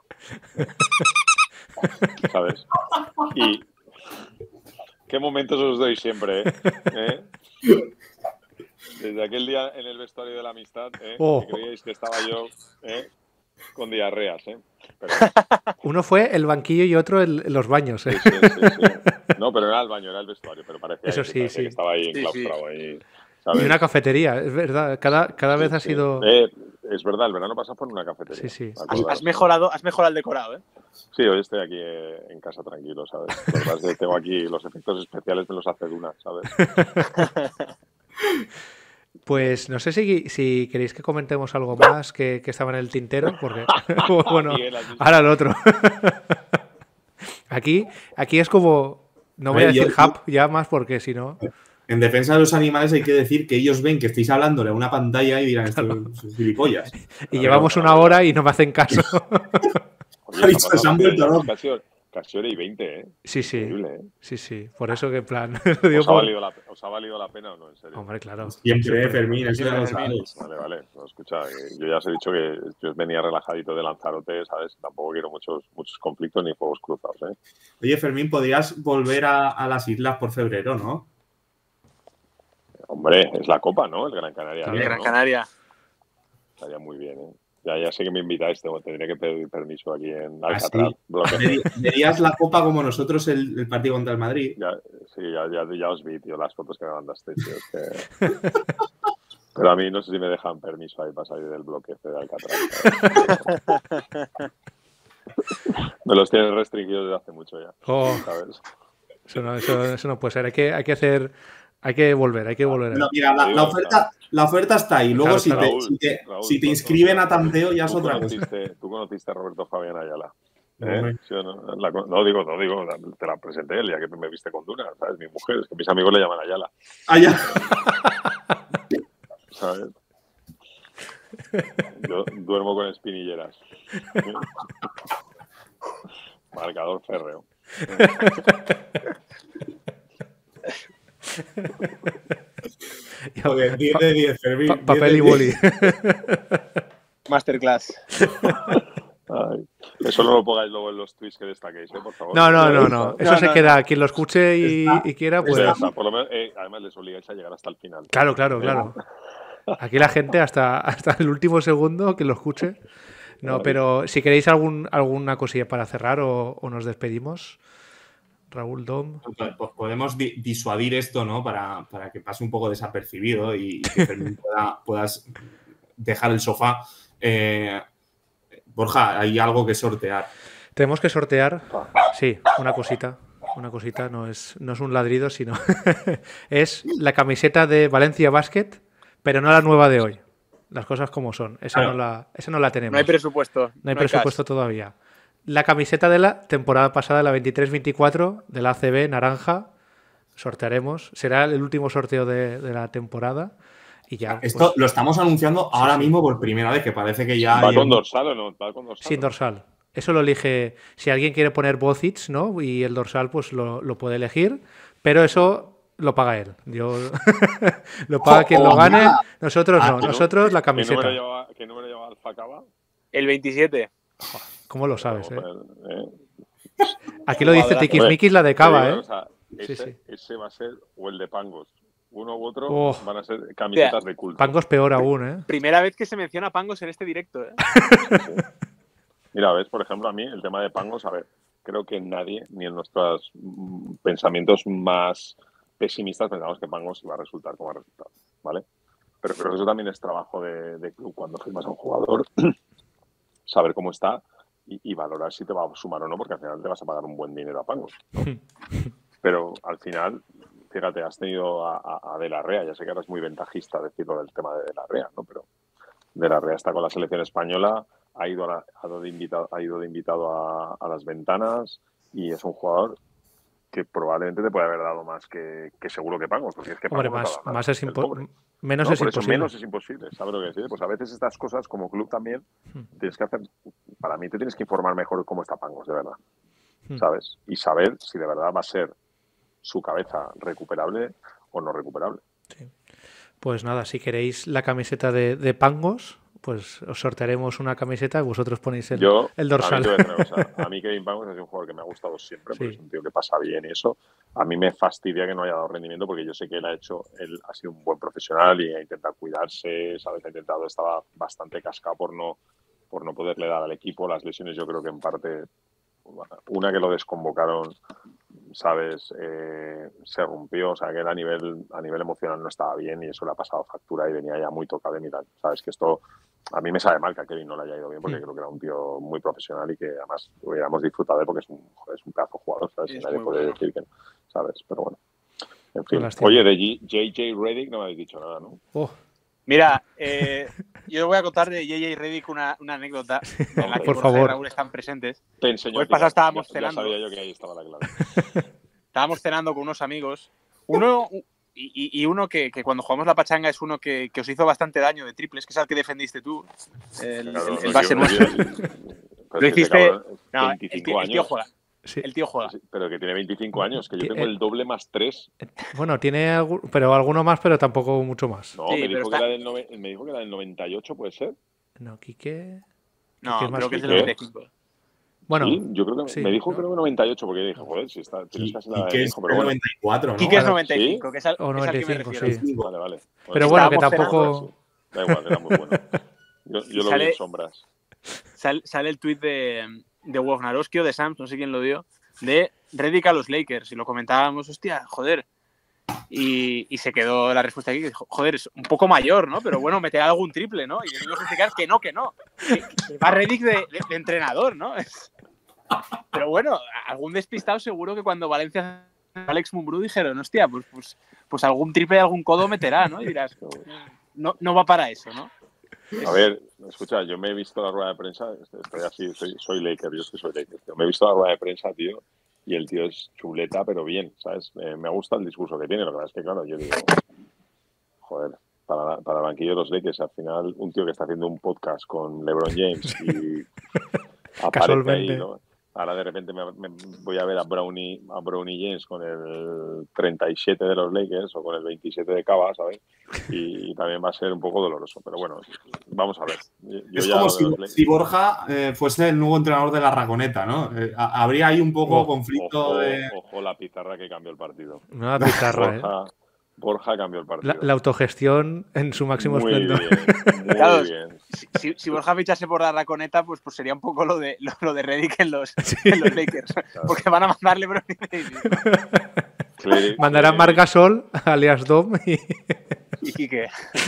¿Sabes? Y qué momentos os doy siempre, ¿eh? ¿Eh? Desde aquel día en el vestuario de la amistad, ¿eh? Oh. Que creíais que estaba yo, ¿eh? Con diarreas, ¿eh? Pero... Uno fue el banquillo y otro el, los baños, ¿eh? Sí, sí, sí, sí. No, pero era el baño, era el vestuario, pero parecía, Eso que, sí, parecía sí. que estaba ahí sí, enclaustrado. Sí. Ahí, ¿sabes? Y una cafetería, es verdad. Cada, cada sí, vez ha sí. sido... Eh, es verdad, el verano pasado fue en una cafetería. Sí, sí. Has, has, mejorado, has mejorado el decorado, ¿eh? Sí, hoy estoy aquí eh, en casa tranquilo, ¿sabes? Lo que pasa es que tengo aquí los efectos especiales, me los hace Duna, ¿sabes? Pues no sé si, si queréis que comentemos algo más que, que estaba en el tintero, porque, bueno, Miguel, ahora el otro. Aquí, aquí es como, no voy a, A ver, decir yo- hub ya más porque si no... En defensa de los animales hay que decir que ellos ven que estáis hablándole a una pantalla y dirán, estos son gilipollas. Y Pero, llevamos pero, una pero, hora y no me hacen caso. Oye, Ha dicho, está pasando se han vuelto rápido, locos. casi, casi hora y veinte, ¿eh? Sí, sí, Increíble, ¿eh? sí, sí. Por eso que en plan... lo digo ¿Os ha, por- valido la, ¿Os ha valido la pena o no? En serio. Hombre, claro. Siempre, siempre. Fermín, eso ya lo Siempre, Fermín. sabes. Vale, vale. No, escucha, que yo ya os he dicho que yo venía relajadito de Lanzarote, ¿sabes? Tampoco quiero muchos, muchos conflictos ni fuegos cruzados, ¿eh? Oye, Fermín, podrías volver a, a las islas por febrero, ¿no? Hombre, es la Copa, ¿no? El Gran Canaria. Claro. De ¿no? Gran Canaria. Estaría muy bien, ¿eh? Ya, ya sé que me invitáis, tengo- tendré que pedir permiso aquí en Ah, Alcatraz. sí. Bloque. Veri- Verías la copa como nosotros el, el partido contra el Madrid. Ya, sí, ya, ya, ya os vi, tío, las fotos que me mandasteis, tío. Es que... Pero a mí no sé si me dejan permiso ahí para salir del bloque este de Alcatraz. ¿sabes? Me los tienen restringidos desde hace mucho ya, Oh, ¿sabes? eso, no, eso, eso no puede ser. Hay que, hay que hacer... Hay que volver, hay que volver. Bueno, mira, la, la oferta, la oferta está ahí. Luego, Claro, si, claro. te, si, te, Raúl, si te tú- inscriben tú- a tanteo, ya es tú otra cosa. conociste, Tú conociste a Roberto Fabián Ayala. ¿eh? Hombre. ¿Sí o no? La con- no, digo, no digo, la- te la presenté el día que me viste con Duna, ¿sabes? Mi mujer, es que mis amigos le llaman Ayala, Ah, ya. ¿sabes? Yo duermo con espinilleras. Marcador férreo. Joder, diez de diez, Fermín. Pa- diez papel de y diez. boli. Masterclass. Ay, eso no lo pongáis luego en los tweets que destaquéis, ¿eh? Por favor. No, no, no, no. Eso No, se no, queda. Quien lo escuche y, Está- y quiera, Pues pues... ya está, por lo menos, eh, además les obligáis a llegar hasta el final. Claro, claro, claro. Aquí la gente hasta, hasta el último segundo que lo escuche. No, pero si queréis algún, alguna cosilla para cerrar o, o nos despedimos. Raúl Dom. Pues podemos di- disuadir esto, ¿no? Para, para que pase un poco desapercibido y, y que Fermín pueda, puedas dejar el sofá. Eh, Borja, hay algo que sortear. Tenemos que sortear, sí, una cosita. Una cosita, no es, no es un ladrido, sino es la camiseta de Valencia Basket, pero no la nueva de hoy. Las cosas como son. Esa, Claro. no, la, esa no la tenemos. No hay presupuesto. No hay presupuesto cash. todavía. La camiseta de la temporada pasada, la veintitrés veinticuatro, de la A C B, naranja, sortearemos. Será el último sorteo de, de la temporada. Y ya. Esto pues, lo estamos anunciando ahora sí. mismo por primera vez, que parece que ya... ¿Va hay con un- dorsal o no? ¿Va con dorsal? sin dorsal. Eso lo elige. Si alguien quiere poner Bozits, ¿no? Y el dorsal, pues lo, lo puede elegir. Pero eso lo paga él. Yo lo paga quien lo gane. Nosotros no. ¿Qué nu- Nosotros la ¿Qué número camiseta. lleva, qué número lleva Alfa Cava? El veintisiete. ¿Cómo lo sabes? eh? Eh, Aquí lo dice Cuadrado. Tiquismiquis, la de Cava, te ¿eh? digo, o sea, Sí, ese, sí. ese va a ser o el de Pangos. Uno u otro Oh. van a ser camisetas de culto. Pangos peor aún, ¿eh? Primera vez que se menciona Pangos en este directo. ¿eh? Mira, ves, por ejemplo, a mí el tema de Pangos, a ver, creo que nadie, ni en nuestros mm, pensamientos más pesimistas, pensamos que Pangos iba a resultar como ha resultado, ¿vale? Pero creo que eso también es trabajo de, de club cuando firmas a un jugador, saber cómo está y, y valorar si te va a sumar o no, porque al final te vas a pagar un buen dinero a Pangos, ¿no? Pero al final, fíjate, has tenido a, a, a De la Rea, ya sé que ahora es muy ventajista decirlo del tema de De la Rea, ¿no? Pero De la Rea está con la selección española, ha ido, a la- ha ido de invitado, ha ido de invitado a, a las ventanas y es un jugador que probablemente te puede haber dado más que, que seguro que Pangos, porque es que Hombre, Pangos no te más, ha dado nada, más es el impo- pobre. menos No, es por eso imposible. menos es imposible, ¿sabes lo que decir? Pues a veces estas cosas como club también tienes que hacer, para mí te tienes que informar mejor cómo está Pangos, de verdad, Hmm. ¿sabes? Y saber si de verdad va a ser su cabeza recuperable o no recuperable. Sí. Pues nada, si queréis la camiseta de, de Pangos, pues os sortearemos una camiseta y vosotros ponéis el, Yo, el A dorsal. mí, te voy a decir una cosa, a mí Kevin Pangos es un jugador que me ha gustado siempre, porque Sí. es un tío que pasa bien y eso. A mí me fastidia que no haya dado rendimiento porque yo sé que él ha hecho, él ha sido un buen profesional y ha intentado cuidarse, ¿sabes? Ha intentado, estaba bastante cascado por no, por no poderle dar al equipo. Las lesiones yo creo que en parte, una que lo desconvocaron, ¿sabes? Eh, se rompió, o sea que él a nivel, a nivel emocional no estaba bien y eso le ha pasado factura y venía ya muy tocado de mirar. Sabes que esto a mí me sabe mal que a Kevin no le haya ido bien porque Mm. creo que era un tío muy profesional y que además hubiéramos disfrutado de él porque es un, joder, es un pedazo de jugador, ¿sabes? Sí, Y es nadie muy puede bueno. decir que no, ¿sabes? Pero bueno. En fin. lástima. Oye, de G- J J Redick no me habéis dicho nada, ¿no? Oh, Mira, eh, yo os voy a contar de J J Redick una, una anécdota en la que Por Borja y favor. Raúl están presentes. Te enseño. Pues pasado estábamos ya, cenando. Ya sabía yo que ahí estaba la clave. Estábamos cenando con unos amigos. Uno y, y uno que, que cuando jugamos la pachanga es uno que, que os hizo bastante daño de triples, que es el que defendiste tú. El, Claro, el- el no, base yo- nuestro. yo- pero Lo es que ese hiciste. cabrón, No, el veinticinco tío, el tío años. juega. Sí. El tío juega. Sí, pero que tiene veinticinco años, que yo Que- tengo el doble más tres. Bueno, tiene algún, pero alguno más, pero tampoco mucho más. No, Sí, me, pero dijo está- que era del nove- me dijo que era del noventa y ocho, ¿puede ser? No, Quique. No, ¿Qué más creo que es del Quique? noventa y cinco. Bueno, Sí, yo creo que sí, me dijo ¿no? creo que noventa y ocho, porque dije, joder, si está, tienes Y, casi la y edad que de mi es hijo, pero bueno. noventa y cuatro, ¿no? Quique es Claro. noventa y cinco, que es al, O es al que me noventa y cinco, refiero. sí. Vale, vale. Pero bueno, que estábamos tampoco. Da igual, era muy bueno. Yo, yo lo vi Sale- en sombras. Sale, sale el tuit de, de Wojnarowski o de Sams, no sé quién lo dio, de Redick a los Lakers. Y lo comentábamos, hostia, joder. Y, y se quedó la respuesta aquí, que dijo, joder, es un poco mayor, ¿no? Pero bueno, meterá algún triple, ¿no? Y le tuvimos que explicar que no, que no. Que, que va Redick de, de- de entrenador, ¿no? Es- Pero bueno, algún despistado seguro que cuando Valencia Alex Mumbrú dijeron, hostia, pues, pues, pues algún triple, algún codo meterá, ¿no? Y dirás, no, no va para eso, ¿no? A ver, escucha, yo me he visto la rueda de prensa, estoy así, soy, soy Laker, yo es que soy Laker, tío. Me he visto la rueda de prensa, tío, y el tío es chuleta, pero bien, ¿sabes? Eh, me gusta el discurso que tiene, lo que pasa es que, claro, yo digo, joder, para, la- para el banquillo de los Lakers, al final, un tío que está haciendo un podcast con LeBron James y aparece Casualmente. ahí, ¿no? Ahora de repente me, me voy a ver a Brownie, a Brownie James con el treinta y siete de los Lakers o con el veintisiete de Cava, ¿sabes? Y, y también va a ser un poco doloroso, pero bueno, vamos a ver. Yo Es ya como lo si, de los Lakers- si Borja eh, fuese el nuevo entrenador de la Raconeta, ¿no? Eh, ha- habría ahí un poco Ojo, conflicto Ojo, de... ojo la pizarra que cambió el partido. Una pizarra, ¿eh? Borja, Borja cambió el partido. La, la autogestión en su máximo muy esplendor. bien, muy Claro, bien. Si, si, si Borja fichase por la Raconeta, pues, pues sería un poco lo de, lo, lo de Redick en los, en los Lakers. Porque van a mandarle Brownie Davis Clary- Mandará Clary- Marc Gasol, alias Dom, y y Quique.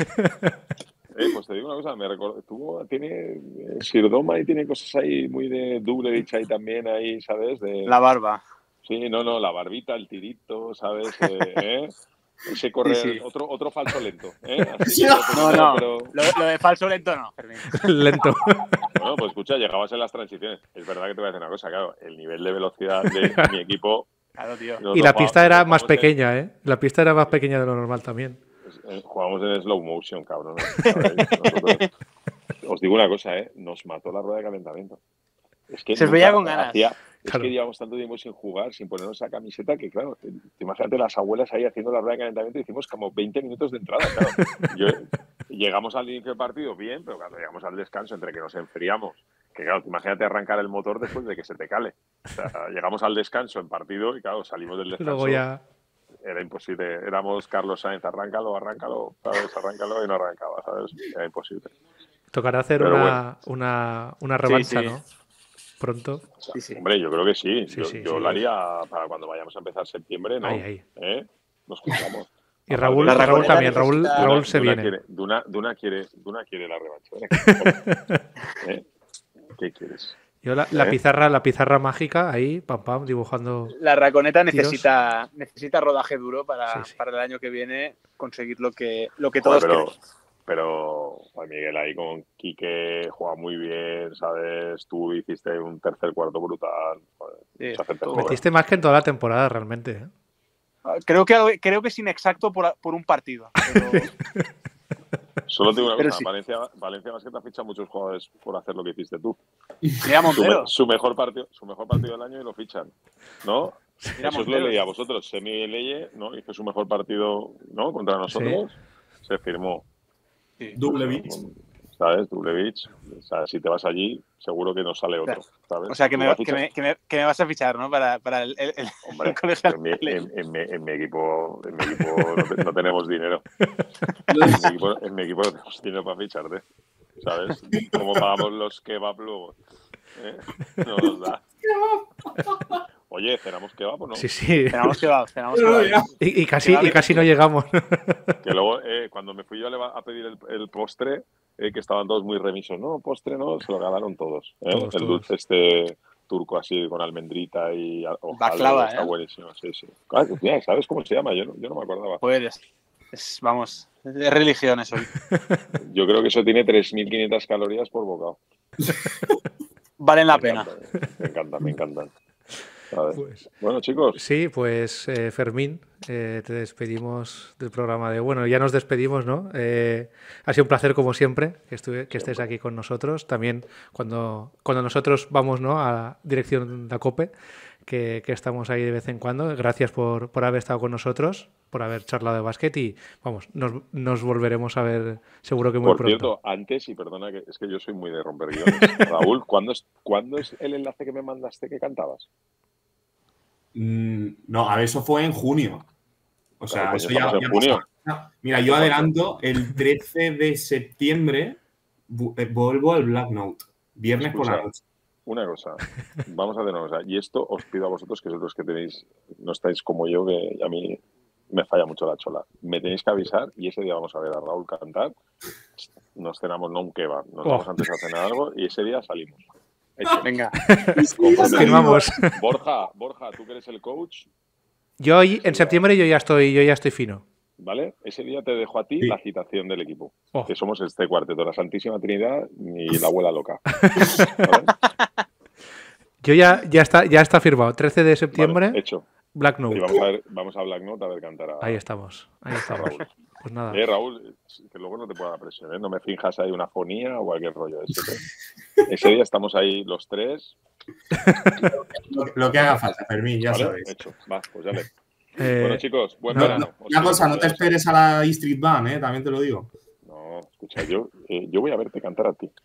Eh, pues te digo una cosa, me recuerdo, tuvo, tiene eh, Sirdoma y tiene cosas ahí muy de Dublevich ahí también, ahí, ¿sabes? De, La barba. Sí, no, no, la barbita, el tirito, ¿sabes? Eh, ¿eh? Ese correr, Sí, sí. Otro, otro falso lento. ¿eh? Así Sí, que No, te- no. pero- Lo, lo de falso lento no, Fermín. lento. Bueno, pues escucha, llegabas en las transiciones. Es verdad que te voy a decir una cosa, claro, el nivel de velocidad de mi equipo... Claro, tío. nosotros Y la jugamos- pista era nosotros más jugamos en- pequeña, ¿eh? La pista era más pequeña de lo normal también. eh, Jugamos en slow motion, cabrón. ¿no? ¿Sabéis? Nosotros- os digo una cosa, ¿eh? Nos mató la rueda de calentamiento. Es que Se os nunca veía con ganas. hacía- es Claro. que llevamos tanto tiempo sin jugar, sin ponernos esa camiseta, que claro, te, te imagínate las abuelas ahí haciendo la rueda de calentamiento y hicimos como veinte minutos de entrada, claro. Yo- llegamos al inicio del partido bien, pero cuando llegamos al descanso, entre que nos enfriamos, que claro, te imagínate arrancar el motor después de que se te cale. O sea, llegamos al descanso en partido y claro, salimos del descanso. Luego ya. Era imposible. Éramos Carlos Sainz, arráncalo, arráncalo, ¿sabes? Arráncalo y no arrancaba, ¿sabes? Era imposible. Tocará hacer Pero una, bueno. una, una revancha, sí. ¿no? Pronto. O sea, Sí, sí. Hombre, yo creo que sí. Sí, yo sí, yo sí. lo haría para cuando vayamos a empezar septiembre, ¿no? Ahí, ahí. ¿Eh? Nos juntamos. Y Raúl, La Raúl Raconeta también. Raúl, necesita- Raúl Duna- se Duna viene. Quiere, Duna, Duna, quiere, Duna quiere la revancha. Venga, ¿eh? ¿Qué quieres? Yo la, la ¿Eh? pizarra, la pizarra mágica, ahí, pam pam, dibujando. La Raconeta Tiros. necesita, necesita rodaje duro para, Sí, sí. para el año que viene conseguir lo que, lo que Joder, todos pero, queremos. pero Juan Miguel ahí con Quique juega muy bien, ¿sabes? Tú hiciste un tercer cuarto brutal. Joder, Sí, mucha gente todo. joven. Metiste más que en toda la temporada, realmente. ¿eh? Creo que, creo que es inexacto por, por un partido. Pero, Solo te digo una Pero cosa, sí. Valencia, Valencia Basket ha fichado muchos jugadores por hacer lo que hiciste tú. mira Su, Montero. me- su mejor partido, su mejor partido del año y lo fichan, ¿no? Mira Eso os lo Montero. leí a vosotros. Semi Leye, ¿no? Hizo su mejor partido, ¿no? Contra nosotros. Se firmó. Sí. Dublevich. ¿Sabes? Dublevich. O sea, si te vas allí, seguro que nos sale otro, ¿sabes? O sea, que Tú me, vas a que, fichar- me, que, me, que me vas a fichar, ¿no? Para, para el, el, el- Hombre, el colegial. en mi, en, en mi, en mi equipo, en mi equipo no, te- no tenemos dinero. En mi, equipo, en mi equipo no tenemos dinero para ficharte, ¿sabes? ¿Cómo pagamos los kebab luego? ¿Eh? No nos da. Oye, ¿cenamos kebab o no? Sí, sí. Tenemos que va, tenemos que No, va. ya. Y, y casi, y casi no llegamos. Que luego, eh, cuando me fui yo a, leva- a pedir el, el postre, eh, que estaban todos muy remisos, ¿no? Postre no, se lo ganaron todos. ¿eh? Todos, el todos. dulce este turco así con almendrita y a- ojalá, Baklava, está ¿eh? buenísimo, sí, sí. Ah, mira, ¿sabes cómo se llama? Yo no, yo no me acordaba. Pues Es, vamos, es religión eso. Yo creo que eso tiene tres mil quinientas calorías por bocado. Valen la Me pena. encanta, me encantan, me encantan. A ver. Pues, Bueno, chicos, sí, pues eh, Fermín, eh, te despedimos del programa de... Bueno, ya nos despedimos, ¿no? Eh, ha sido un placer, como siempre, que, estuve, que estés aquí con nosotros. También cuando, cuando nosotros vamos, ¿no?, a la dirección de la COPE, que, que estamos ahí de vez en cuando. Gracias por, por haber estado con nosotros, por haber charlado de básquet y, vamos, nos, nos volveremos a ver seguro que muy por pronto. cierto, antes, y perdona, que es que yo soy muy de romper guiones. Raúl, ¿cuándo es, ¿cuándo es el enlace que me mandaste que cantabas? Mm, no, a ver, eso fue en junio. O sea, Claro, pues eso ya, estamos en ya junio. pasó. Mira, yo adelanto, el trece de septiembre vu- eh, vuelvo al Black Note. Viernes por la Escucha, noche. una cosa, vamos a hacer una cosa. Y esto os pido a vosotros, que sois los que tenéis, no estáis como yo, que a mí me falla mucho la chola. Me tenéis que avisar y ese día vamos a ver a Raúl cantar. Nos cenamos, no un kebab, nos Oh. vamos antes a cenar algo y ese día salimos. Hecho. Venga. Comprometido. Firmamos. Borja, Borja, tú que eres el coach, Yo hoy, en septiembre yo ya estoy, yo ya estoy fino. ¿vale? Ese día te dejo a ti Sí. la citación del equipo. Oh. Que somos este cuarteto, la Santísima Trinidad y la abuela loca. ¿Vale? Yo ya, ya está, ya está firmado. trece de septiembre, Vale, hecho. Black Y Note. vamos a ver, vamos a Black Note a ver cantar a, Ahí estamos, ahí a estamos. Raúl. Pues nada. Eh, Raúl, que luego no te pueda dar presión, ¿eh? No me finjas ahí una fonía o cualquier rollo de ese. ¿eh? Ese día estamos ahí los tres. Lo, lo que haga falta, Fermín, ya ¿Vale? sabéis. Hecho. Va, pues ya le. Eh, Bueno, chicos, buen no, verano. No, Os una quiero cosa, no mucho, te ya esperes a la E Street Band, ¿eh? También te lo digo. No, escucha, yo, eh, yo voy a verte cantar a ti.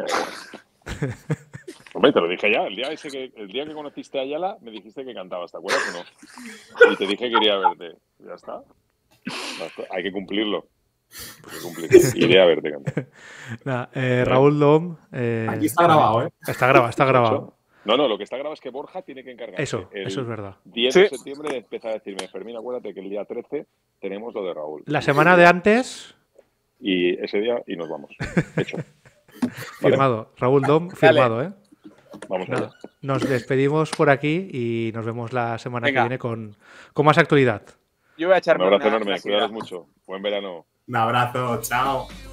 Hombre, te lo dije ya. El día, ese que, el día que conociste a Ayala, me dijiste que cantabas, ¿te acuerdas o no? Y te dije que quería verte. Ya está. Ya está. Hay que cumplirlo. Hay que cumplirlo. Iré a verte cantar. nada, eh, Raúl Dom. eh, Aquí está grabado, ¿eh? Está grabado, está grabado. No, no, lo que está grabado es que Borja tiene que encargarse. Eso, el eso es verdad. diez Sí. de septiembre de empezar a decirme, Fermín, acuérdate que el día trece tenemos lo de Raúl. La semana de antes, Y ese día, y nos vamos. Hecho. ¿Vale? firmado. Raúl Dom, firmado, ¿eh? Vamos allá. Nada, nos despedimos por aquí y nos vemos la semana Venga. que viene con, con más actualidad. Yo voy a Un echarme abrazo una- enorme, una cuidaros sidra. mucho. Buen verano. Un abrazo, chao.